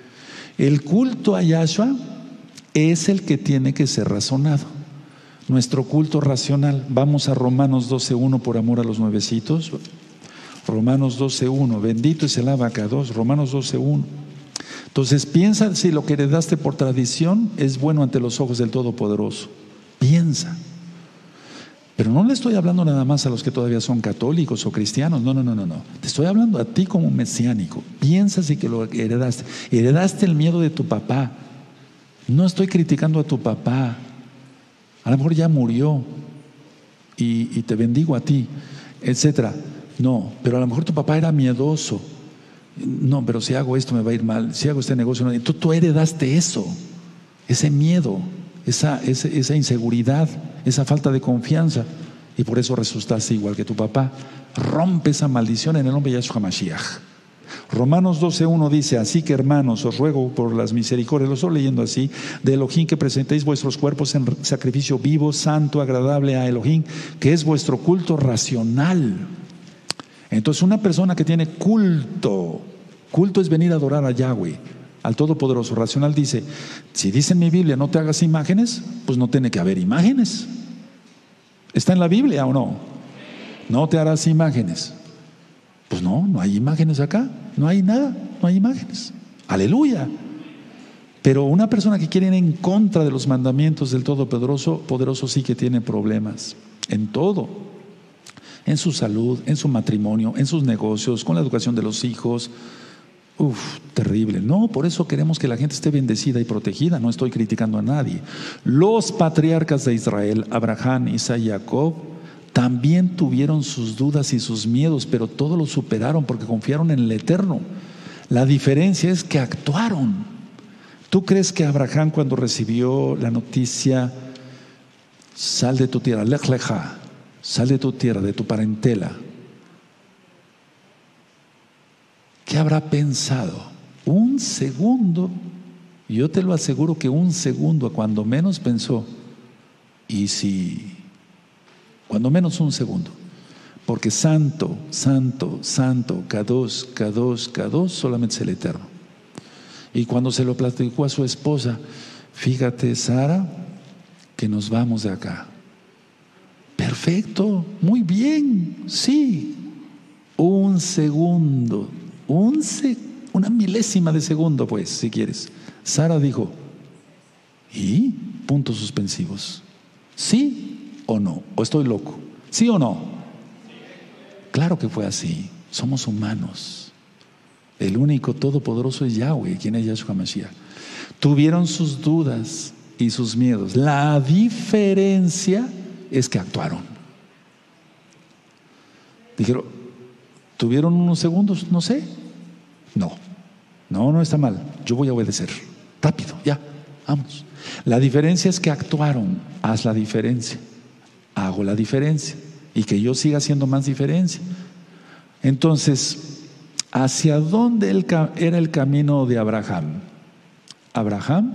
El culto a Yahshua es el que tiene que ser razonado. Nuestro culto racional. Vamos a Romanos doce uno por amor a los nuevecitos. Romanos doce uno. Bendito es el abacados. Romanos doce uno. Entonces piensa si lo que heredaste por tradición es bueno ante los ojos del Todopoderoso. Piensa. Pero no le estoy hablando nada más a los que todavía son católicos o cristianos. No, no, no, no, no. Te estoy hablando a ti como mesiánico. Piensa si que lo heredaste. Heredaste el miedo de tu papá. No estoy criticando a tu papá. A lo mejor ya murió y, y te bendigo a ti, etcétera. No, pero a lo mejor tu papá era miedoso. No, pero si hago esto me va a ir mal. Si hago este negocio no. Tú, tú heredaste eso, ese miedo, esa, esa, esa inseguridad, esa falta de confianza, y por eso resultaste igual que tu papá. Rompe esa maldición en el nombre de Yahshua HaMashiach. Romanos doce uno dice: así que, hermanos, os ruego por las misericordias, lo estoy leyendo así, de Elohim, que presentéis vuestros cuerpos en sacrificio vivo, santo, agradable a Elohim, que es vuestro culto racional. Entonces, una persona que tiene culto, culto es venir a adorar a Yahweh, al Todopoderoso. Racional dice: si dice en mi Biblia no te hagas imágenes, pues no tiene que haber imágenes. ¿Está en la Biblia o no? No te harás imágenes. Pues no, no hay imágenes acá, no hay nada, no hay imágenes. Aleluya. Pero una persona que quiere ir en contra de los mandamientos del Todopoderoso, poderoso, sí que tiene problemas en todo. En su salud, en su matrimonio, en sus negocios, con la educación de los hijos. Uf, terrible. No, por eso queremos que la gente esté bendecida y protegida. No estoy criticando a nadie. Los patriarcas de Israel, Abraham, Isaac y Jacob, también tuvieron sus dudas y sus miedos, pero todo lo superaron porque confiaron en el Eterno. La diferencia es que actuaron. ¿Tú crees que Abraham, cuando recibió la noticia, sal de tu tierra, lech lecha, sal de tu tierra, de tu parentela, qué habrá pensado? Un segundo Yo te lo aseguro que un segundo, cuando menos pensó, y si, cuando menos un segundo, porque santo, santo, santo, Kadosh, Kadosh, Kadosh, solamente es el Eterno. Y cuando se lo platicó a su esposa, fíjate, Sara, que nos vamos de acá. Perfecto, muy bien, sí. Un segundo, un se, una milésima de segundo, pues, si quieres. Sara dijo, ¿y? Puntos suspensivos. ¿Sí o no? ¿O estoy loco? ¿Sí o no? Claro que fue así. Somos humanos. El único todopoderoso es Yahweh, quien es Yahshua Mashiach. Tuvieron sus dudas y sus miedos. La diferencia es que actuaron. Dijeron, ¿tuvieron unos segundos? No sé. No, no, no está mal. Yo voy a obedecer. Rápido, ya, vamos. La diferencia es que actuaron. Haz la diferencia. Hago la diferencia. Y que yo siga haciendo más diferencia. Entonces, ¿hacia dónde el, era el camino de Abraham? Abraham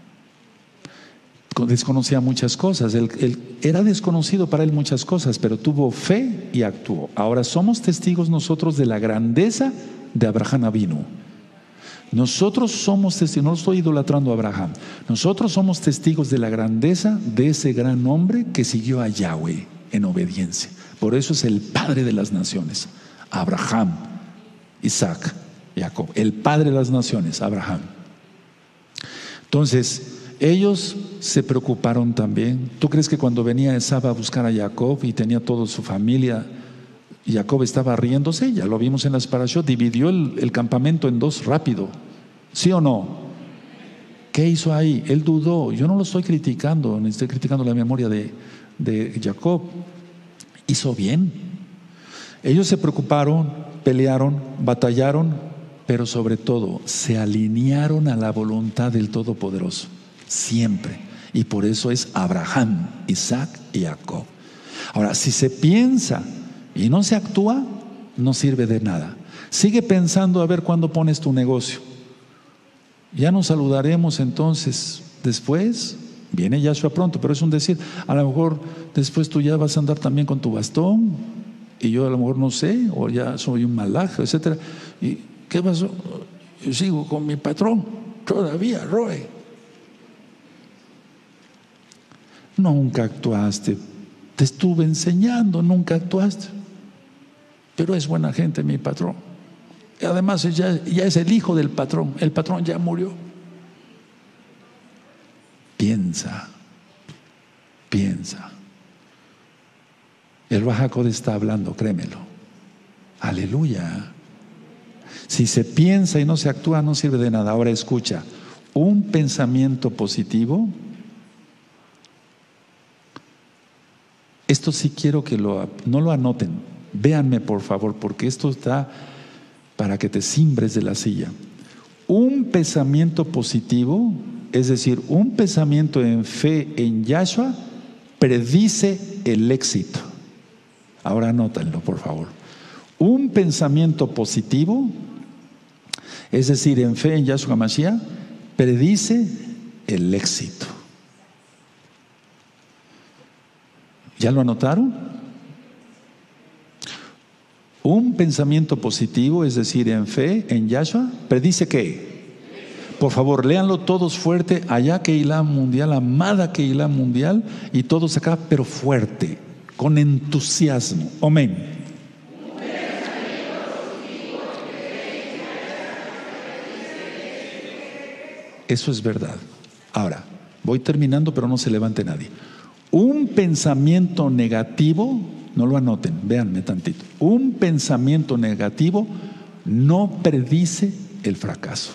desconocía muchas cosas. Él, él, era desconocido para él muchas cosas, pero tuvo fe y actuó. Ahora somos testigos nosotros de la grandeza de Abraham Avinu. Nosotros somos testigos, no estoy idolatrando a Abraham, nosotros somos testigos de la grandeza de ese gran hombre que siguió a Yahweh en obediencia. Por eso es el padre de las naciones. Abraham, Isaac, Jacob, el padre de las naciones, Abraham. Entonces, ellos se preocuparon también. ¿Tú crees que cuando venía Esab a buscar a Jacob y tenía toda su familia, Jacob estaba riéndose? Ya lo vimos en las parashot, dividió el, el campamento en dos rápido. ¿Sí o no? ¿Qué hizo ahí? Él dudó. Yo no lo estoy criticando, ni estoy criticando la memoria de, de Jacob. Hizo bien. Ellos se preocuparon, pelearon, batallaron, pero sobre todo se alinearon a la voluntad del Todopoderoso, siempre. Y por eso es Abraham, Isaac y Jacob. Ahora, si se piensa y no se actúa, no sirve de nada. Sigue pensando a ver cuándo pones tu negocio. Ya nos saludaremos entonces después. Viene Yahshua pronto, pero es un decir. A lo mejor después tú ya vas a andar también con tu bastón y yo a lo mejor no sé, o ya soy un malaj, etcétera. ¿Y qué pasó? Yo sigo con mi patrón todavía, Roy. Nunca actuaste. Te estuve enseñando, nunca actuaste. Pero es buena gente mi patrón. Y además ya, ya es el hijo del patrón. El patrón ya murió. Piensa, piensa. El Ruach HaKodesh está hablando, créemelo. Aleluya. Si se piensa y no se actúa, no sirve de nada. Ahora escucha, un pensamiento positivo. Esto sí quiero que lo, no lo anoten. Véanme por favor, porque esto está para que te cimbres de la silla. Un pensamiento positivo, es decir, un pensamiento en fe en Yahshua, predice el éxito. Ahora anótenlo por favor. Un pensamiento positivo, es decir, en fe en Yahshua Mashiach, predice el éxito. ¿Ya lo anotaron? Un pensamiento positivo, es decir, en fe en Yahshua, predice ¿qué? Por favor, léanlo todos fuerte. Allá Keilah Mundial, amada Keilah Mundial, y todos acá, pero fuerte, con entusiasmo. Amén. Eso es verdad. Ahora, voy terminando, pero no se levante nadie. Un pensamiento negativo, no lo anoten, véanme tantito. Un pensamiento negativo no predice el fracaso.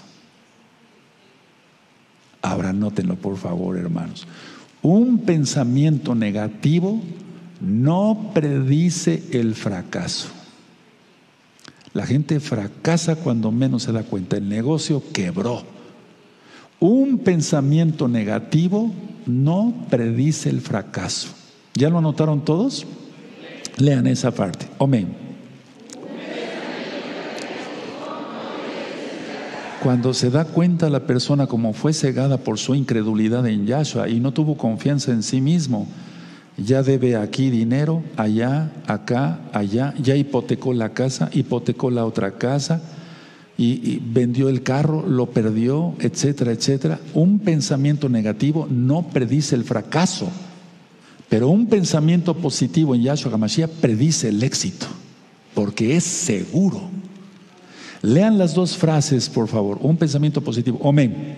Ahora anótenlo por favor, hermanos. Un pensamiento negativo no predice el fracaso. La gente fracasa cuando menos se da cuenta. El negocio quebró. Un pensamiento negativo no predice el fracaso. ¿Ya lo anotaron todos? Lean esa parte. Amén. Cuando se da cuenta la persona como fue cegada por su incredulidad en Yahshua y no tuvo confianza en sí mismo, ya debe aquí dinero, allá, acá, allá, ya hipotecó la casa, hipotecó la otra casa y, y vendió el carro, lo perdió, etcétera, etcétera. Un pensamiento negativo no predice el fracaso, pero un pensamiento positivo en Yahshua HaMashiach predice el éxito, porque es seguro. Lean las dos frases, por favor. Un pensamiento positivo. Amén.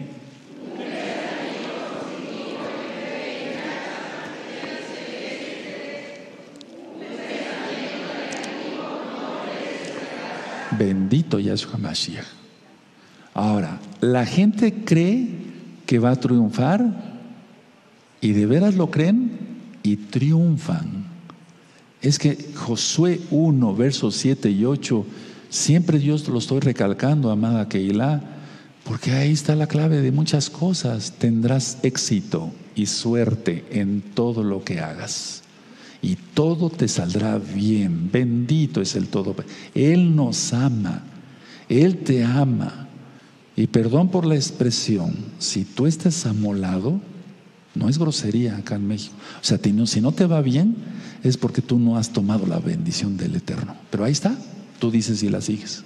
Bendito Yahshua HaMashiach. Ahora, la gente cree que va a triunfar y de veras lo creen y triunfan. Es que Josué uno, versos siete y ocho, siempre yo lo estoy recalcando, amada Keilah, porque ahí está la clave de muchas cosas. Tendrás éxito y suerte en todo lo que hagas. Y todo te saldrá bien. Bendito es el todo. Él nos ama. Él te ama. Y perdón por la expresión, si tú estás amolado, no es grosería acá en México. O sea, si no te va bien, es porque tú no has tomado la bendición del Eterno. Pero ahí está. Tú dices y la sigues.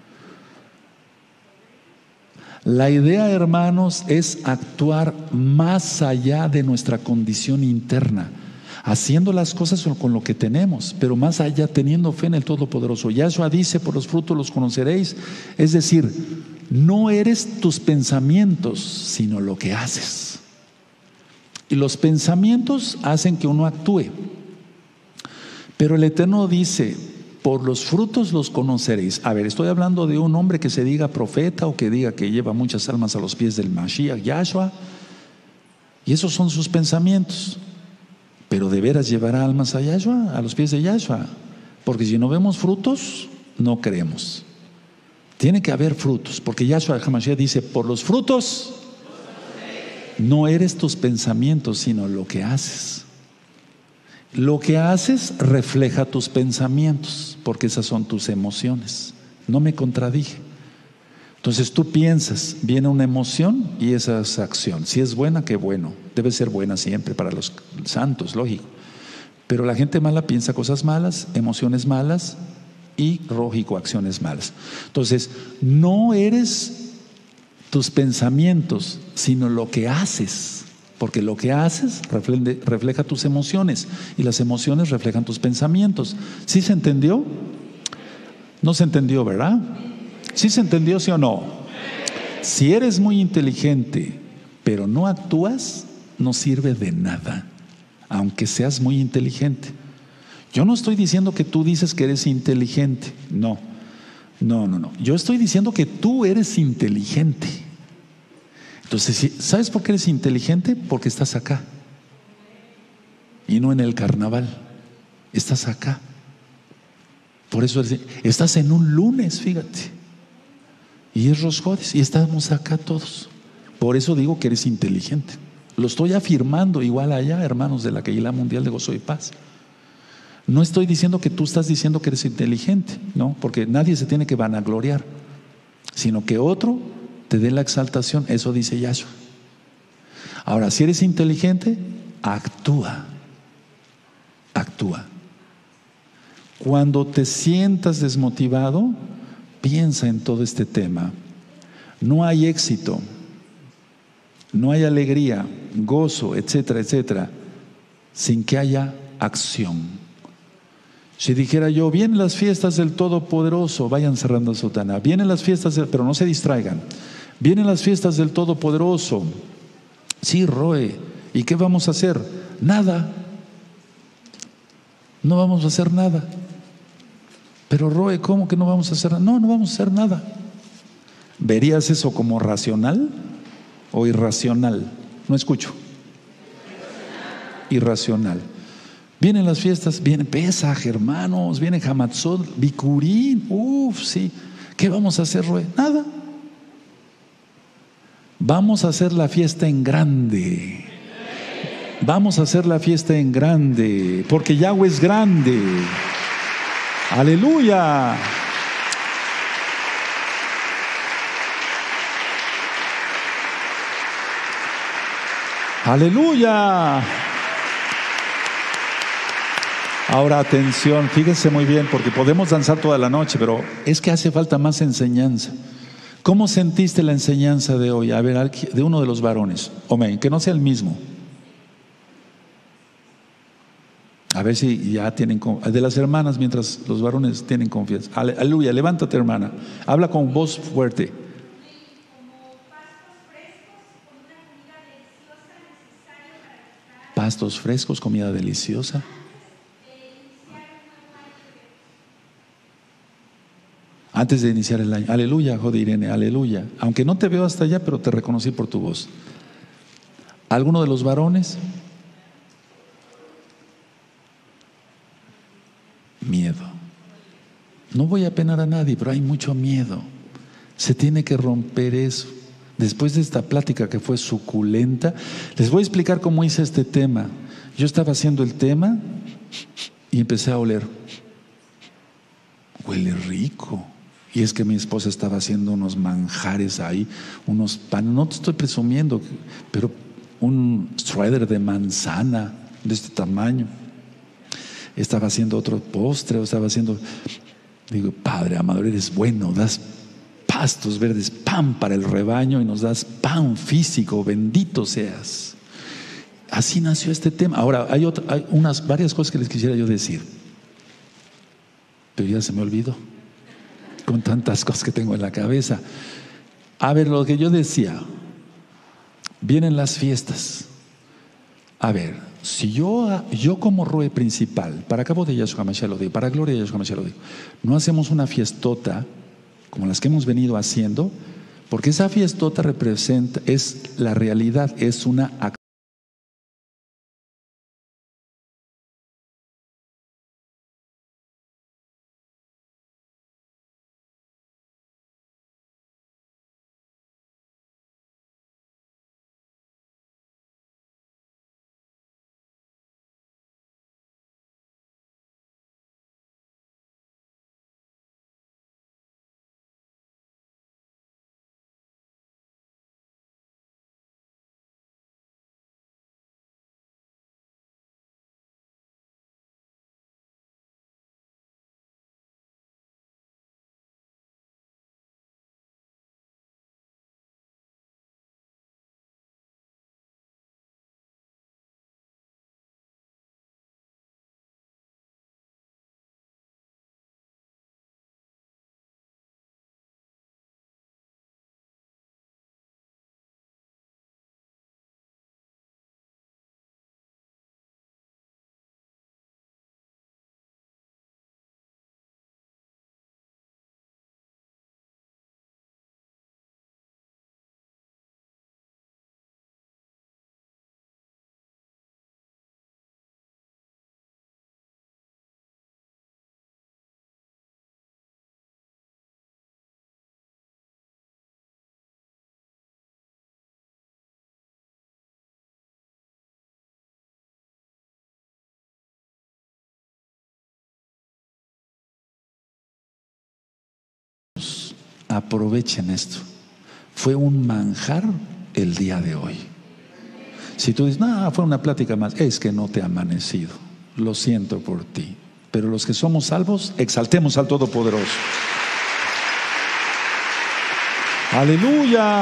La idea, hermanos, es actuar más allá de nuestra condición interna, haciendo las cosas con lo que tenemos, pero más allá, teniendo fe en el Todopoderoso. Yahshua dice: por los frutos los conoceréis. Es decir, no eres tus pensamientos, sino lo que haces. Y los pensamientos hacen que uno actúe. Pero el Eterno dice: por los frutos los conoceréis. A ver, estoy hablando de un hombre que se diga profeta o que diga que lleva muchas almas a los pies del Mashiach, Yahshua, y esos son sus pensamientos. Pero de veras llevará almas a Yahshua, a los pies de Yahshua, porque si no vemos frutos, no creemos. Tiene que haber frutos, porque Yahshua HaMashiach dice: por los frutos no eres tus pensamientos, sino lo que haces. Lo que haces refleja tus pensamientos, porque esas son tus emociones. No me contradije. Entonces tú piensas, viene una emoción y esa es acción. Si es buena, qué bueno. Debe ser buena siempre para los santos, lógico. Pero la gente mala piensa cosas malas, emociones malas y, lógico, acciones malas. Entonces, no eres tus pensamientos, sino lo que haces. Porque lo que haces refleja, refleja tus emociones y las emociones reflejan tus pensamientos. ¿Sí se entendió? No se entendió, ¿verdad? ¿Sí se entendió, sí o no? Si eres muy inteligente, pero no actúas, no sirve de nada, aunque seas muy inteligente. Yo no estoy diciendo que tú dices que eres inteligente. No, no, no, no. Yo estoy diciendo que tú eres inteligente. Entonces, ¿sabes por qué eres inteligente? Porque estás acá y no en el carnaval. Estás acá. Por eso estás en un lunes, fíjate, y es Rosh Hodesh y estamos acá todos. Por eso digo que eres inteligente. Lo estoy afirmando igual allá, hermanos de la Keilah Mundial de Gozo y Paz. No estoy diciendo que tú estás diciendo que eres inteligente, no, porque nadie se tiene que vanagloriar, sino que otro te dé la exaltación. Eso dice Yahshua. Ahora, si eres inteligente, actúa. Actúa. Cuando te sientas desmotivado, piensa en todo este tema. No hay éxito, no hay alegría, gozo, etcétera, etcétera, sin que haya acción. Si dijera yo: vienen las fiestas del Todopoderoso, vayan cerrando sotana. Vienen las fiestas, del, pero no se distraigan. Vienen las fiestas del Todopoderoso. Sí, Roe, ¿y qué vamos a hacer? Nada. No vamos a hacer nada. Pero Roe, ¿cómo que no vamos a hacer nada? No, no vamos a hacer nada. ¿Verías eso como racional o irracional? No escucho. Irracional. Vienen las fiestas, viene Pesaj, hermanos, viene Hamatzot, Bikurín, uff, sí. ¿Qué vamos a hacer, Roe? Nada. Vamos a hacer la fiesta en grande. Vamos a hacer la fiesta en grande, porque Yahweh es grande. Aleluya. Aleluya. Ahora atención, fíjense muy bien, porque podemos danzar toda la noche, pero es que hace falta más enseñanza. ¿Cómo sentiste la enseñanza de hoy? A ver, de uno de los varones. Amén, que no sea el mismo. A ver si ya tienen, de las hermanas, mientras los varones tienen confianza. Aleluya, levántate, hermana. Habla con voz fuerte. Pastos frescos, comida deliciosa. Antes de iniciar el año. Aleluya, Jodirene, aleluya. Aunque no te veo hasta allá, pero te reconocí por tu voz. ¿Alguno de los varones? Miedo. No voy a penar a nadie, pero hay mucho miedo. Se tiene que romper eso. Después de esta plática que fue suculenta, les voy a explicar cómo hice este tema. Yo estaba haciendo el tema y empecé a oler. Huele rico. Y es que mi esposa estaba haciendo unos manjares ahí, unos panes, no te estoy presumiendo, pero un shredder de manzana de este tamaño. Estaba haciendo otro postre, estaba haciendo, digo, Padre amado, eres bueno, das pastos verdes, pan para el rebaño y nos das pan físico, bendito seas. Así nació este tema. Ahora, hay, otra, hay unas varias cosas que les quisiera yo decir, pero ya se me olvidó. Con tantas cosas que tengo en la cabeza. A ver, lo que yo decía, vienen las fiestas. A ver, si yo, yo como roe principal, para cabo de Yahshua Mashiach lo digo, para gloria de Yahshua Mashiach lo digo, no hacemos una fiestota como las que hemos venido haciendo, porque esa fiestota representa, es la realidad, es una acción. Aprovechen esto. Fue un manjar el día de hoy. Si tú dices, no, fue una plática más, es que no te ha amanecido. Lo siento por ti. Pero los que somos salvos, exaltemos al Todopoderoso. Aleluya.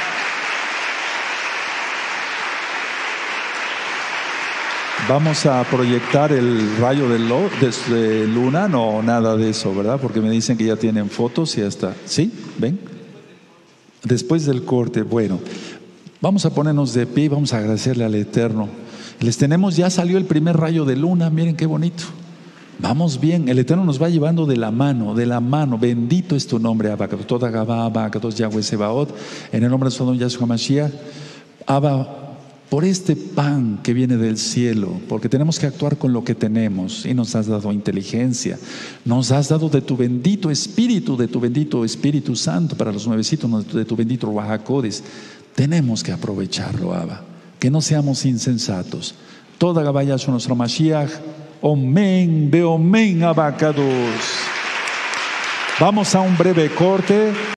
Vamos a proyectar el rayo de, lo, de luna, no, nada de eso, ¿verdad? Porque me dicen que ya tienen fotos y ya está. ¿Sí? ¿Ven? Después del corte, bueno, vamos a ponernos de pie y vamos a agradecerle al Eterno. Les tenemos, ya salió el primer rayo de luna, miren qué bonito. Vamos bien, el Eterno nos va llevando de la mano, de la mano. Bendito es tu nombre, Abacados, toda Gabá, Abacados, Yahweh Sebaot, en el nombre de su don Yahshua Mashiach. Abba, por este pan que viene del cielo, porque tenemos que actuar con lo que tenemos, y nos has dado inteligencia, nos has dado de tu bendito Espíritu, de tu bendito Espíritu Santo para los nuevecitos, de tu bendito Ruach HaKodesh. Tenemos que aprovecharlo, Abba, que no seamos insensatos. Toda Gabaya son nuestro Mashiach. Omen, be omen, Abacados. Vamos a un breve corte.